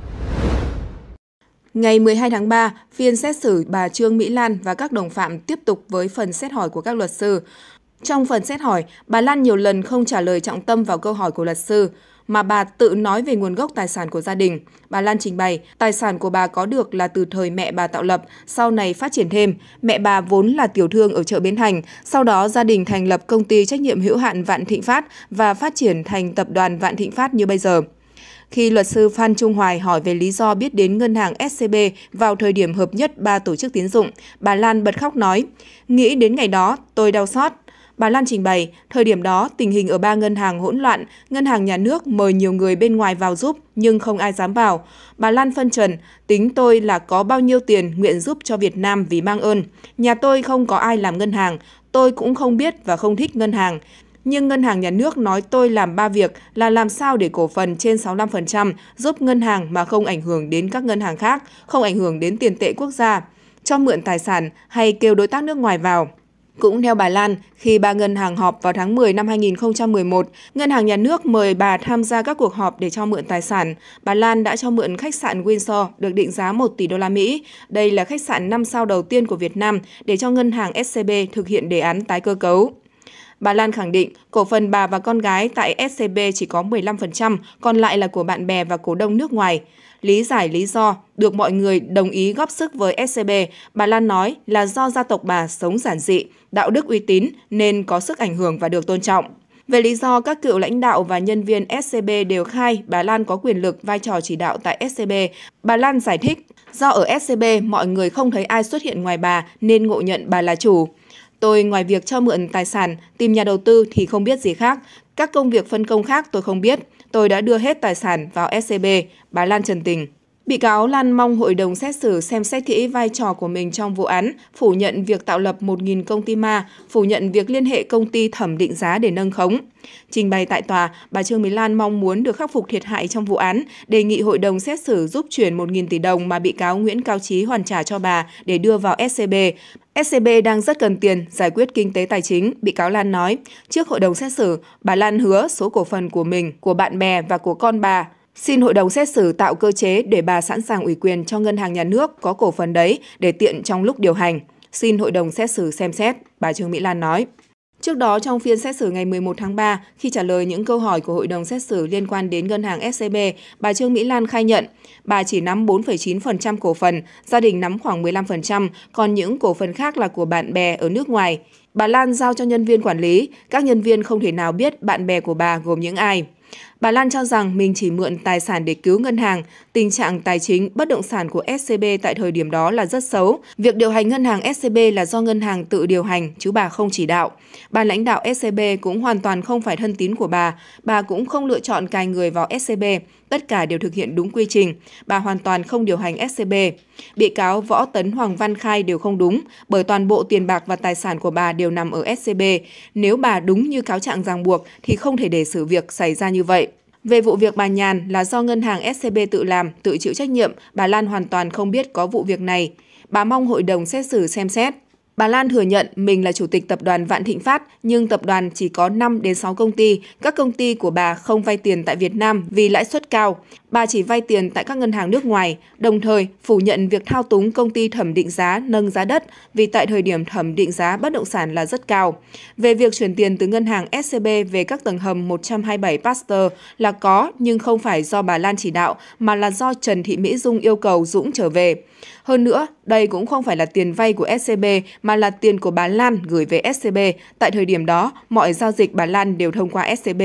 Ngày 12 tháng 3, phiên xét xử bà Trương Mỹ Lan và các đồng phạm tiếp tục với phần xét hỏi của các luật sư. Trong phần xét hỏi, bà Lan nhiều lần không trả lời trọng tâm vào câu hỏi của luật sư, mà bà tự nói về nguồn gốc tài sản của gia đình. Bà Lan trình bày, tài sản của bà có được là từ thời mẹ bà tạo lập, sau này phát triển thêm. Mẹ bà vốn là tiểu thương ở chợ Bến Thành, sau đó gia đình thành lập công ty trách nhiệm hữu hạn Vạn Thịnh Phát và phát triển thành tập đoàn Vạn Thịnh Phát như bây giờ. Khi luật sư Phan Trung Hoài hỏi về lý do biết đến ngân hàng SCB vào thời điểm hợp nhất 3 tổ chức tín dụng, bà Lan bật khóc nói, nghĩ đến ngày đó tôi đau xót. Bà Lan trình bày, thời điểm đó tình hình ở 3 ngân hàng hỗn loạn, ngân hàng nhà nước mời nhiều người bên ngoài vào giúp nhưng không ai dám vào. Bà Lan phân trần, tính tôi là có bao nhiêu tiền nguyện giúp cho Việt Nam vì mang ơn. Nhà tôi không có ai làm ngân hàng, tôi cũng không biết và không thích ngân hàng. Nhưng ngân hàng nhà nước nói tôi làm 3 việc là làm sao để cổ phần trên 65% giúp ngân hàng mà không ảnh hưởng đến các ngân hàng khác, không ảnh hưởng đến tiền tệ quốc gia, cho mượn tài sản hay kêu đối tác nước ngoài vào. Cũng theo bà Lan, khi 3 ngân hàng họp vào tháng 10 năm 2011, Ngân hàng Nhà nước mời bà tham gia các cuộc họp để cho mượn tài sản. Bà Lan đã cho mượn khách sạn Windsor được định giá 1 tỷ đô la Mỹ. Đây là khách sạn 5 sao đầu tiên của Việt Nam để cho ngân hàng SCB thực hiện đề án tái cơ cấu. Bà Lan khẳng định cổ phần bà và con gái tại SCB chỉ có 15%, còn lại là của bạn bè và cổ đông nước ngoài. Lý giải lý do được mọi người đồng ý góp sức với SCB, bà Lan nói là do gia tộc bà sống giản dị, đạo đức uy tín nên có sức ảnh hưởng và được tôn trọng. Về lý do các cựu lãnh đạo và nhân viên SCB đều khai bà Lan có quyền lực vai trò chỉ đạo tại SCB, bà Lan giải thích do ở SCB mọi người không thấy ai xuất hiện ngoài bà nên ngộ nhận bà là chủ. Tôi ngoài việc cho mượn tài sản, tìm nhà đầu tư thì không biết gì khác. Các công việc phân công khác tôi không biết. Tôi đã đưa hết tài sản vào SCB, bà Lan trần tình. Bị cáo Lan mong hội đồng xét xử xem xét kỹ vai trò của mình trong vụ án, phủ nhận việc tạo lập 1.000 công ty ma, phủ nhận việc liên hệ công ty thẩm định giá để nâng khống. Trình bày tại tòa, bà Trương Mỹ Lan mong muốn được khắc phục thiệt hại trong vụ án, đề nghị hội đồng xét xử giúp chuyển 1.000 tỷ đồng mà bị cáo Nguyễn Cao Trí hoàn trả cho bà để đưa vào SCB. SCB đang rất cần tiền giải quyết kinh tế tài chính, bị cáo Lan nói. Trước hội đồng xét xử, bà Lan hứa số cổ phần của mình, của bạn bè và của con bà. Xin hội đồng xét xử tạo cơ chế để bà sẵn sàng ủy quyền cho ngân hàng nhà nước có cổ phần đấy để tiện trong lúc điều hành. Xin hội đồng xét xử xem xét, bà Trương Mỹ Lan nói. Trước đó, trong phiên xét xử ngày 11 tháng 3, khi trả lời những câu hỏi của hội đồng xét xử liên quan đến ngân hàng SCB, bà Trương Mỹ Lan khai nhận bà chỉ nắm 4,9% cổ phần, gia đình nắm khoảng 15%, còn những cổ phần khác là của bạn bè ở nước ngoài. Bà Lan giao cho nhân viên quản lý, các nhân viên không thể nào biết bạn bè của bà gồm những ai. Bà Lan cho rằng mình chỉ mượn tài sản để cứu ngân hàng, tình trạng tài chính bất động sản của SCB tại thời điểm đó là rất xấu. Việc điều hành ngân hàng SCB là do ngân hàng tự điều hành, chứ bà không chỉ đạo. Ban lãnh đạo SCB cũng hoàn toàn không phải thân tín của bà cũng không lựa chọn cài người vào SCB. Tất cả đều thực hiện đúng quy trình, bà hoàn toàn không điều hành SCB. Bị cáo Võ Tấn Hoàng Văn khai đều không đúng, bởi toàn bộ tiền bạc và tài sản của bà đều nằm ở SCB. Nếu bà đúng như cáo trạng ràng buộc thì không thể để sự việc xảy ra như vậy. Về vụ việc bà Nhàn là do ngân hàng SCB tự làm, tự chịu trách nhiệm, bà Lan hoàn toàn không biết có vụ việc này. Bà mong hội đồng xét xử xem xét. Bà Lan thừa nhận mình là chủ tịch tập đoàn Vạn Thịnh Phát, nhưng tập đoàn chỉ có 5 đến 6 công ty. Các công ty của bà không vay tiền tại Việt Nam vì lãi suất cao. Bà chỉ vay tiền tại các ngân hàng nước ngoài, đồng thời phủ nhận việc thao túng công ty thẩm định giá nâng giá đất vì tại thời điểm thẩm định giá bất động sản là rất cao. Về việc chuyển tiền từ ngân hàng SCB về các tầng hầm 127 Pasteur là có nhưng không phải do bà Lan chỉ đạo mà là do Trần Thị Mỹ Dung yêu cầu Dũng trở về. Hơn nữa, đây cũng không phải là tiền vay của SCB mà là tiền của bà Lan gửi về SCB. Tại thời điểm đó, mọi giao dịch bà Lan đều thông qua SCB.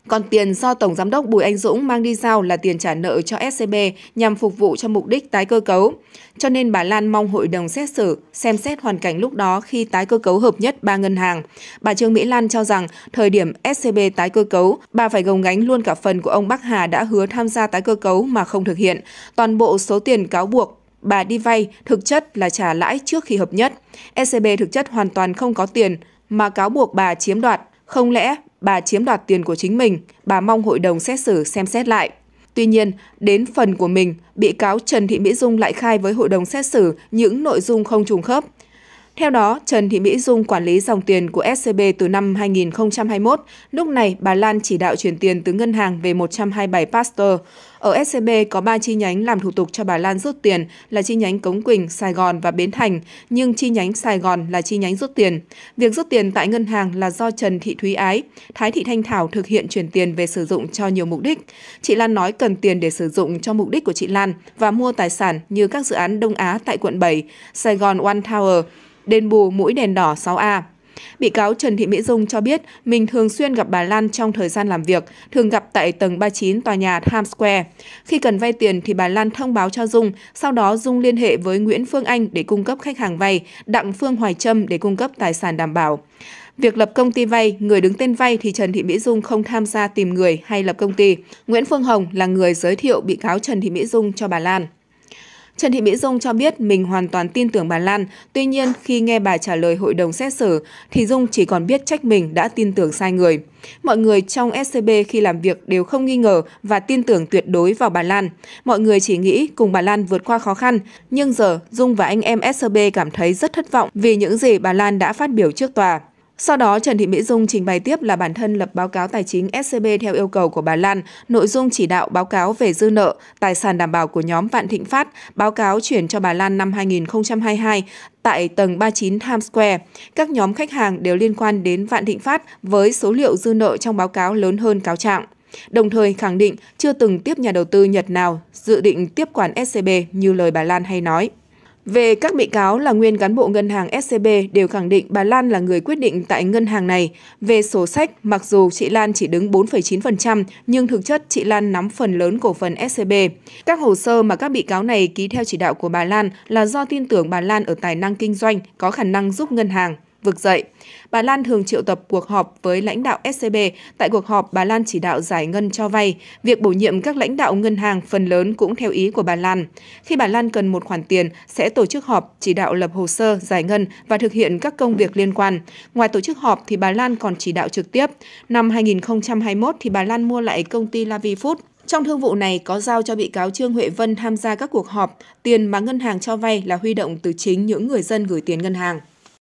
Còn tiền do Tổng Giám đốc Bùi Anh Dũng mang đi giao là tiền trả nợ cho SCB nhằm phục vụ cho mục đích tái cơ cấu. Cho nên bà Lan mong hội đồng xét xử xem xét hoàn cảnh lúc đó khi tái cơ cấu hợp nhất 3 ngân hàng. Bà Trương Mỹ Lan cho rằng thời điểm SCB tái cơ cấu, bà phải gồng gánh luôn cả phần của ông Bắc Hà đã hứa tham gia tái cơ cấu mà không thực hiện. Toàn bộ số tiền cáo buộc bà đi vay thực chất là trả lãi trước khi hợp nhất. SCB thực chất hoàn toàn không có tiền mà cáo buộc bà chiếm đoạt. Không lẽ bà chiếm đoạt tiền của chính mình? Bà mong hội đồng xét xử xem xét lại. Tuy nhiên, đến phần của mình, bị cáo Trần Thị Mỹ Dung lại khai với hội đồng xét xử những nội dung không trùng khớp. Theo đó, Trần Thị Mỹ Dung quản lý dòng tiền của SCB từ năm 2021. Lúc này, bà Lan chỉ đạo chuyển tiền từ ngân hàng về 127 Pasteur. Ở SCB có 3 chi nhánh làm thủ tục cho bà Lan rút tiền là chi nhánh Cống Quỳnh, Sài Gòn và Bến Thành, nhưng chi nhánh Sài Gòn là chi nhánh rút tiền. Việc rút tiền tại ngân hàng là do Trần Thị Thúy Ái, Thái Thị Thanh Thảo thực hiện chuyển tiền về sử dụng cho nhiều mục đích. Chị Lan nói cần tiền để sử dụng cho mục đích của chị Lan và mua tài sản như các dự án Đông Á tại quận 7, Sài Gòn One Tower, đền bù mũi đèn đỏ 6A. Bị cáo Trần Thị Mỹ Dung cho biết mình thường xuyên gặp bà Lan trong thời gian làm việc, thường gặp tại tầng 39 tòa nhà Times Square. Khi cần vay tiền thì bà Lan thông báo cho Dung, sau đó Dung liên hệ với Nguyễn Phương Anh để cung cấp khách hàng vay, Đặng Phương Hoài Trâm để cung cấp tài sản đảm bảo. Việc lập công ty vay, người đứng tên vay thì Trần Thị Mỹ Dung không tham gia tìm người hay lập công ty. Nguyễn Phương Hồng là người giới thiệu bị cáo Trần Thị Mỹ Dung cho bà Lan. Trần Thị Mỹ Dung cho biết mình hoàn toàn tin tưởng bà Lan, tuy nhiên khi nghe bà trả lời hội đồng xét xử thì Dung chỉ còn biết trách mình đã tin tưởng sai người. Mọi người trong SCB khi làm việc đều không nghi ngờ và tin tưởng tuyệt đối vào bà Lan. Mọi người chỉ nghĩ cùng bà Lan vượt qua khó khăn, nhưng giờ Dung và anh em SCB cảm thấy rất thất vọng vì những gì bà Lan đã phát biểu trước tòa. Sau đó, Trần Thị Mỹ Dung trình bày tiếp là bản thân lập báo cáo tài chính SCB theo yêu cầu của bà Lan, nội dung chỉ đạo báo cáo về dư nợ, tài sản đảm bảo của nhóm Vạn Thịnh Phát, báo cáo chuyển cho bà Lan năm 2022 tại tầng 39 Times Square. Các nhóm khách hàng đều liên quan đến Vạn Thịnh Phát với số liệu dư nợ trong báo cáo lớn hơn cáo trạng. Đồng thời khẳng định chưa từng tiếp nhà đầu tư Nhật nào dự định tiếp quản SCB như lời bà Lan hay nói. Về các bị cáo là nguyên cán bộ ngân hàng SCB đều khẳng định bà Lan là người quyết định tại ngân hàng này. Về sổ sách, mặc dù chị Lan chỉ đứng 4,9%, nhưng thực chất chị Lan nắm phần lớn cổ phần SCB. Các hồ sơ mà các bị cáo này ký theo chỉ đạo của bà Lan là do tin tưởng bà Lan ở tài năng kinh doanh, có khả năng giúp ngân hàng vực dậy. Bà Lan thường triệu tập cuộc họp với lãnh đạo SCB. Tại cuộc họp, bà Lan chỉ đạo giải ngân cho vay. Việc bổ nhiệm các lãnh đạo ngân hàng phần lớn cũng theo ý của bà Lan. Khi bà Lan cần một khoản tiền, sẽ tổ chức họp, chỉ đạo lập hồ sơ, giải ngân và thực hiện các công việc liên quan. Ngoài tổ chức họp thì bà Lan còn chỉ đạo trực tiếp. Năm 2021 thì bà Lan mua lại công ty La Vie Food. Trong thương vụ này có giao cho bị cáo Trương Huệ Vân tham gia các cuộc họp. Tiền mà ngân hàng cho vay là huy động từ chính những người dân gửi tiền ngân hàng.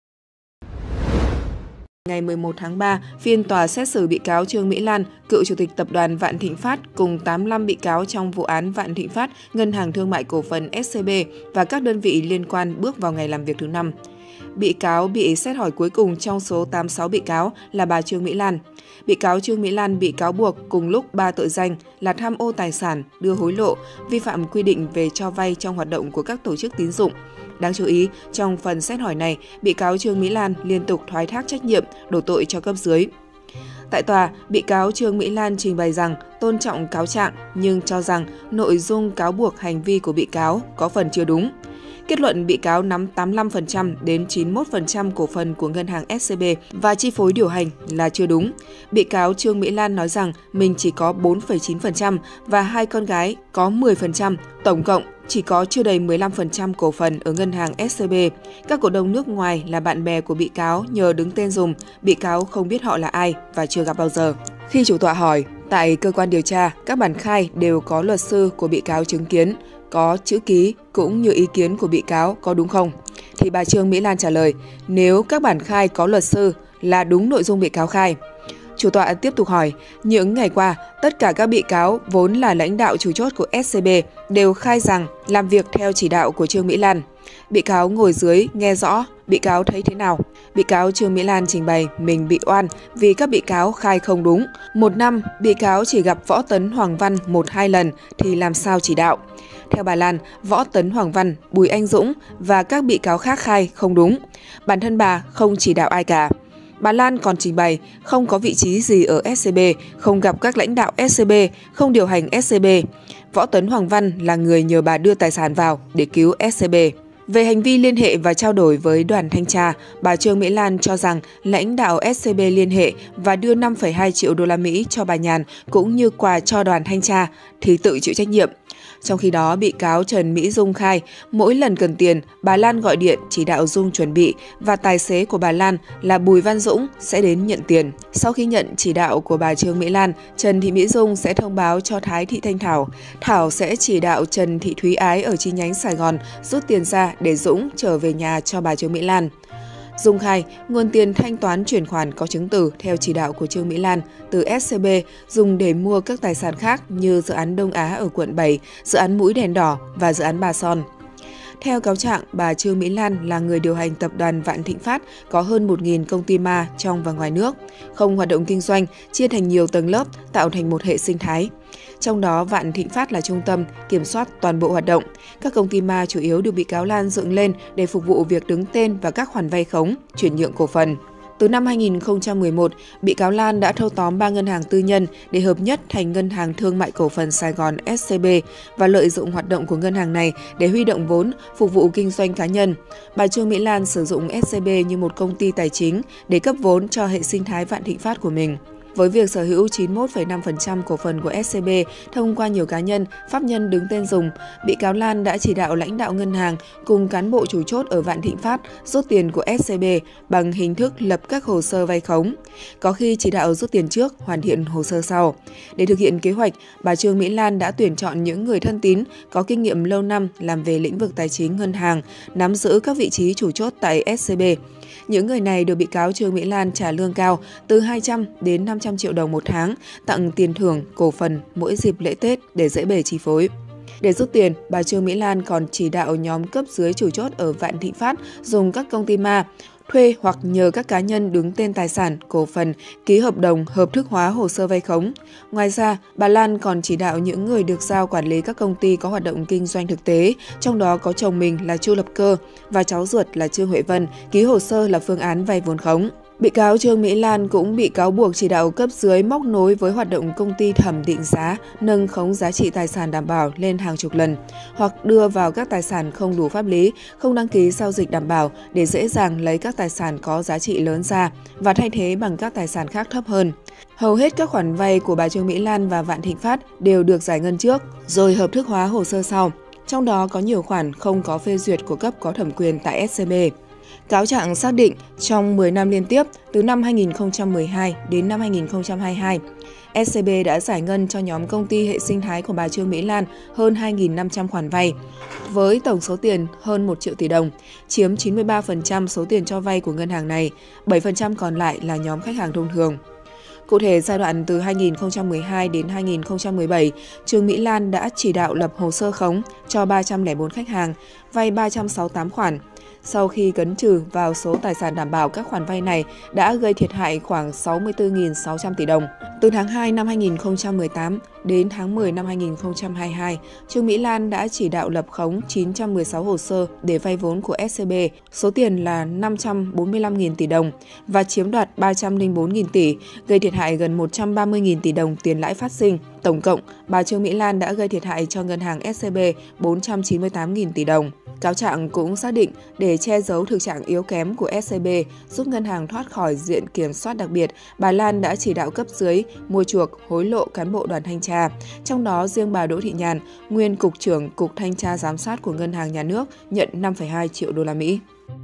Ngày 11 tháng 3, phiên tòa xét xử bị cáo Trương Mỹ Lan, cựu chủ tịch tập đoàn Vạn Thịnh Phát cùng 85 bị cáo trong vụ án Vạn Thịnh Phát, Ngân hàng Thương mại Cổ phần SCB và các đơn vị liên quan bước vào ngày làm việc thứ 5. Bị cáo bị xét hỏi cuối cùng trong số 86 bị cáo là bà Trương Mỹ Lan. Bị cáo Trương Mỹ Lan bị cáo buộc cùng lúc 3 tội danh là tham ô tài sản, đưa hối lộ, vi phạm quy định về cho vay trong hoạt động của các tổ chức tín dụng. Đáng chú ý, trong phần xét hỏi này, bị cáo Trương Mỹ Lan liên tục thoái thác trách nhiệm, đổ tội cho cấp dưới. Tại tòa, bị cáo Trương Mỹ Lan trình bày rằng tôn trọng cáo trạng nhưng cho rằng nội dung cáo buộc hành vi của bị cáo có phần chưa đúng. Kết luận bị cáo nắm 85% đến 91% cổ phần của ngân hàng SCB và chi phối điều hành là chưa đúng. Bị cáo Trương Mỹ Lan nói rằng mình chỉ có 4,9% và hai con gái có 10%, tổng cộng chỉ có chưa đầy 15% cổ phần ở ngân hàng SCB. Các cổ đông nước ngoài là bạn bè của bị cáo nhờ đứng tên dùm, bị cáo không biết họ là ai và chưa gặp bao giờ. Khi chủ tọa hỏi, tại cơ quan điều tra, các bản khai đều có luật sư của bị cáo chứng kiến, có chữ ký cũng như ý kiến của bị cáo có đúng không? Thì bà Trương Mỹ Lan trả lời, nếu các bản khai có luật sư là đúng nội dung bị cáo khai. Chủ tọa tiếp tục hỏi, những ngày qua, tất cả các bị cáo vốn là lãnh đạo chủ chốt của SCB đều khai rằng làm việc theo chỉ đạo của Trương Mỹ Lan. Bị cáo ngồi dưới nghe rõ, bị cáo thấy thế nào? Bị cáo Trương Mỹ Lan trình bày mình bị oan vì các bị cáo khai không đúng. Một năm, bị cáo chỉ gặp Võ Tấn Hoàng Văn 1-2 lần thì làm sao chỉ đạo? Theo bà Lan, Võ Tấn Hoàng Văn, Bùi Anh Dũng và các bị cáo khác khai không đúng. Bản thân bà không chỉ đạo ai cả. Bà Lan còn trình bày không có vị trí gì ở SCB, không gặp các lãnh đạo SCB, không điều hành SCB. Võ Tấn Hoàng Văn là người nhờ bà đưa tài sản vào để cứu SCB. Về hành vi liên hệ và trao đổi với đoàn thanh tra, bà Trương Mỹ Lan cho rằng lãnh đạo SCB liên hệ và đưa 5,2 triệu đô la Mỹ cho bà Nhàn cũng như quà cho đoàn thanh tra thì tự chịu trách nhiệm. Trong khi đó, bị cáo Trần Mỹ Dung khai mỗi lần cần tiền, bà Lan gọi điện chỉ đạo Dung chuẩn bị và tài xế của bà Lan là Bùi Văn Dũng sẽ đến nhận tiền. Sau khi nhận chỉ đạo của bà Trương Mỹ Lan, Trần Thị Mỹ Dung sẽ thông báo cho Thái Thị Thanh Thảo. Thảo sẽ chỉ đạo Trần Thị Thúy Ái ở chi nhánh Sài Gòn rút tiền ra để Dũng trở về nhà cho bà Trương Mỹ Lan. Dung khai, nguồn tiền thanh toán chuyển khoản có chứng từ theo chỉ đạo của Trương Mỹ Lan từ SCB dùng để mua các tài sản khác như dự án Đông Á ở quận 7, dự án Mũi Đèn Đỏ và dự án Bà Son. Theo cáo trạng, bà Trương Mỹ Lan là người điều hành tập đoàn Vạn Thịnh Phát có hơn 1.000 công ty ma trong và ngoài nước, không hoạt động kinh doanh, chia thành nhiều tầng lớp, tạo thành một hệ sinh thái. Trong đó, Vạn Thịnh Phát là trung tâm, kiểm soát toàn bộ hoạt động. Các công ty ma chủ yếu được bị cáo Lan dựng lên để phục vụ việc đứng tên và các khoản vay khống, chuyển nhượng cổ phần. Từ năm 2011, bị cáo Lan đã thâu tóm 3 ngân hàng tư nhân để hợp nhất thành Ngân hàng Thương mại Cổ phần Sài Gòn SCB và lợi dụng hoạt động của ngân hàng này để huy động vốn, phục vụ kinh doanh cá nhân. Bà Trương Mỹ Lan sử dụng SCB như một công ty tài chính để cấp vốn cho hệ sinh thái Vạn Thịnh Phát của mình. Với việc sở hữu 91,5% cổ phần của SCB thông qua nhiều cá nhân, pháp nhân đứng tên dùng, bị cáo Lan đã chỉ đạo lãnh đạo ngân hàng cùng cán bộ chủ chốt ở Vạn Thịnh Phát rút tiền của SCB bằng hình thức lập các hồ sơ vay khống. Có khi chỉ đạo rút tiền trước, hoàn thiện hồ sơ sau. Để thực hiện kế hoạch, bà Trương Mỹ Lan đã tuyển chọn những người thân tín, có kinh nghiệm lâu năm làm về lĩnh vực tài chính ngân hàng, nắm giữ các vị trí chủ chốt tại SCB. Những người này được bị cáo Trương Mỹ Lan trả lương cao từ 200 đến 500 triệu đồng một tháng, tặng tiền thưởng, cổ phần mỗi dịp lễ Tết để dễ bề chi phối. Để rút tiền, bà Trương Mỹ Lan còn chỉ đạo nhóm cấp dưới chủ chốt ở Vạn Thịnh Phát dùng các công ty ma, thuê hoặc nhờ các cá nhân đứng tên tài sản, cổ phần, ký hợp đồng, hợp thức hóa hồ sơ vay khống. Ngoài ra, bà Lan còn chỉ đạo những người được giao quản lý các công ty có hoạt động kinh doanh thực tế, trong đó có chồng mình là Chu Lập Cơ và cháu ruột là Trương Huệ Vân, ký hồ sơ là phương án vay vốn khống. Bị cáo Trương Mỹ Lan cũng bị cáo buộc chỉ đạo cấp dưới móc nối với hoạt động công ty thẩm định giá, nâng khống giá trị tài sản đảm bảo lên hàng chục lần, hoặc đưa vào các tài sản không đủ pháp lý, không đăng ký giao dịch đảm bảo để dễ dàng lấy các tài sản có giá trị lớn ra và thay thế bằng các tài sản khác thấp hơn. Hầu hết các khoản vay của bà Trương Mỹ Lan và Vạn Thịnh Phát đều được giải ngân trước, rồi hợp thức hóa hồ sơ sau. Trong đó có nhiều khoản không có phê duyệt của cấp có thẩm quyền tại SCB. Cáo trạng xác định trong 10 năm liên tiếp, từ năm 2012 đến năm 2022, SCB đã giải ngân cho nhóm công ty hệ sinh thái của bà Trương Mỹ Lan hơn 2.500 khoản vay, với tổng số tiền hơn 1 triệu tỷ đồng, chiếm 93% số tiền cho vay của ngân hàng này, 7% còn lại là nhóm khách hàng thông thường. Cụ thể, giai đoạn từ 2012 đến 2017, Trương Mỹ Lan đã chỉ đạo lập hồ sơ khống cho 304 khách hàng, vay 368 khoản. Sau khi cấn trừ vào số tài sản đảm bảo các khoản vay này đã gây thiệt hại khoảng 64.600 tỷ đồng. Từ tháng 2 năm 2018 đến tháng 10 năm 2022, Trương Mỹ Lan đã chỉ đạo lập khống 916 hồ sơ để vay vốn của SCB, số tiền là 545.000 tỷ đồng và chiếm đoạt 304.000 tỷ, gây thiệt hại gần 130.000 tỷ đồng tiền lãi phát sinh. Tổng cộng, bà Trương Mỹ Lan đã gây thiệt hại cho ngân hàng SCB 498.000 tỷ đồng. Cáo trạng cũng xác định để che giấu thực trạng yếu kém của SCB, giúp ngân hàng thoát khỏi diện kiểm soát đặc biệt, bà Lan đã chỉ đạo cấp dưới mua chuộc, hối lộ cán bộ đoàn thanh tra. Trong đó, riêng bà Đỗ Thị Nhàn, nguyên cục trưởng Cục Thanh tra Giám sát của Ngân hàng Nhà nước, nhận 5,2 triệu đô la Mỹ.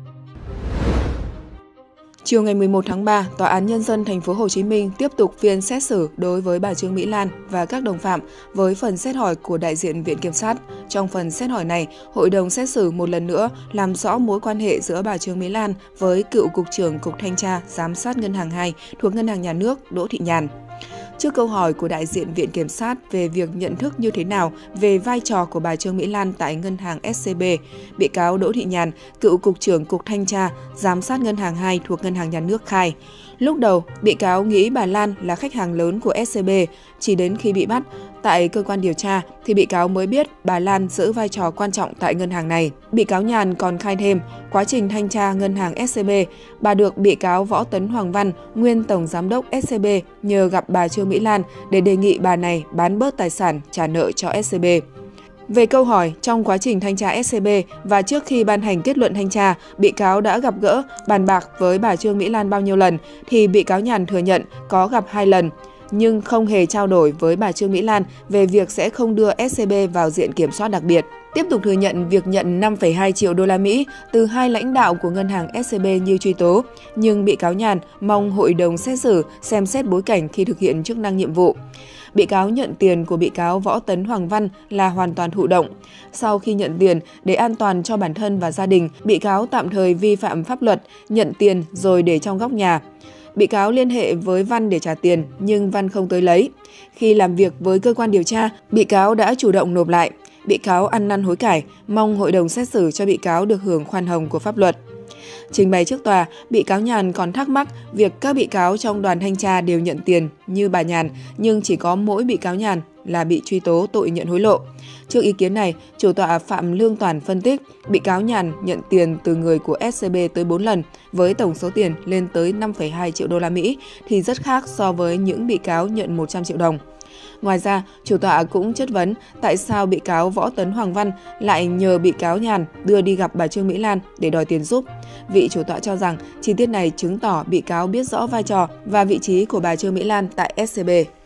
Chiều ngày 11 tháng 3, Tòa án Nhân dân Thành phố Hồ Chí Minh tiếp tục phiên xét xử đối với bà Trương Mỹ Lan và các đồng phạm với phần xét hỏi của đại diện Viện Kiểm sát. Trong phần xét hỏi này, hội đồng xét xử một lần nữa làm rõ mối quan hệ giữa bà Trương Mỹ Lan với cựu Cục trưởng Cục Thanh tra Giám sát Ngân hàng 2 thuộc Ngân hàng Nhà nước Đỗ Thị Nhàn. Trước câu hỏi của đại diện Viện Kiểm sát về việc nhận thức như thế nào về vai trò của bà Trương Mỹ Lan tại Ngân hàng SCB, bị cáo Đỗ Thị Nhàn, cựu Cục trưởng Cục Thanh tra, Giám sát Ngân hàng 2 thuộc Ngân hàng Nhà nước khai, Lúc đầu, bị cáo nghĩ bà Lan là khách hàng lớn của SCB, chỉ đến khi bị bắt tại cơ quan điều tra thì bị cáo mới biết bà Lan giữ vai trò quan trọng tại ngân hàng này. Bị cáo Nhàn còn khai thêm, quá trình thanh tra ngân hàng SCB, bà được bị cáo Võ Tấn Hoàng Văn, nguyên tổng giám đốc SCB, nhờ gặp bà Trương Mỹ Lan để đề nghị bà này bán bớt tài sản trả nợ cho SCB. Về câu hỏi, trong quá trình thanh tra SCB và trước khi ban hành kết luận thanh tra, bị cáo đã gặp gỡ, bàn bạc với bà Trương Mỹ Lan bao nhiêu lần, thì bị cáo Nhàn thừa nhận có gặp 2 lần, nhưng không hề trao đổi với bà Trương Mỹ Lan về việc sẽ không đưa SCB vào diện kiểm soát đặc biệt. Tiếp tục thừa nhận việc nhận 5,2 triệu đô la Mỹ từ 2 lãnh đạo của ngân hàng SCB như truy tố, nhưng bị cáo Nhàn mong hội đồng xét xử xem xét bối cảnh khi thực hiện chức năng nhiệm vụ. Bị cáo nhận tiền của bị cáo Võ Tấn Hoàng Văn là hoàn toàn thụ động. Sau khi nhận tiền, để an toàn cho bản thân và gia đình, bị cáo tạm thời vi phạm pháp luật, nhận tiền rồi để trong góc nhà. Bị cáo liên hệ với Văn để trả tiền, nhưng Văn không tới lấy. Khi làm việc với cơ quan điều tra, bị cáo đã chủ động nộp lại. Bị cáo ăn năn hối cải, mong hội đồng xét xử cho bị cáo được hưởng khoan hồng của pháp luật. Trình bày trước tòa, bị cáo Nhàn còn thắc mắc việc các bị cáo trong đoàn thanh tra đều nhận tiền như bà Nhàn, nhưng chỉ có mỗi bị cáo Nhàn là bị truy tố tội nhận hối lộ. Trước ý kiến này, chủ tọa Phạm Lương Toản phân tích, bị cáo Nhàn nhận tiền từ người của SCB tới 4 lần, với tổng số tiền lên tới 5,2 triệu đô la Mỹ thì rất khác so với những bị cáo nhận 100 triệu đồng. Ngoài ra, chủ tọa cũng chất vấn tại sao bị cáo Võ Tấn Hoàng Văn lại nhờ bị cáo Nhàn đưa đi gặp bà Trương Mỹ Lan để đòi tiền giúp. Vị chủ tọa cho rằng chi tiết này chứng tỏ bị cáo biết rõ vai trò và vị trí của bà Trương Mỹ Lan tại SCB.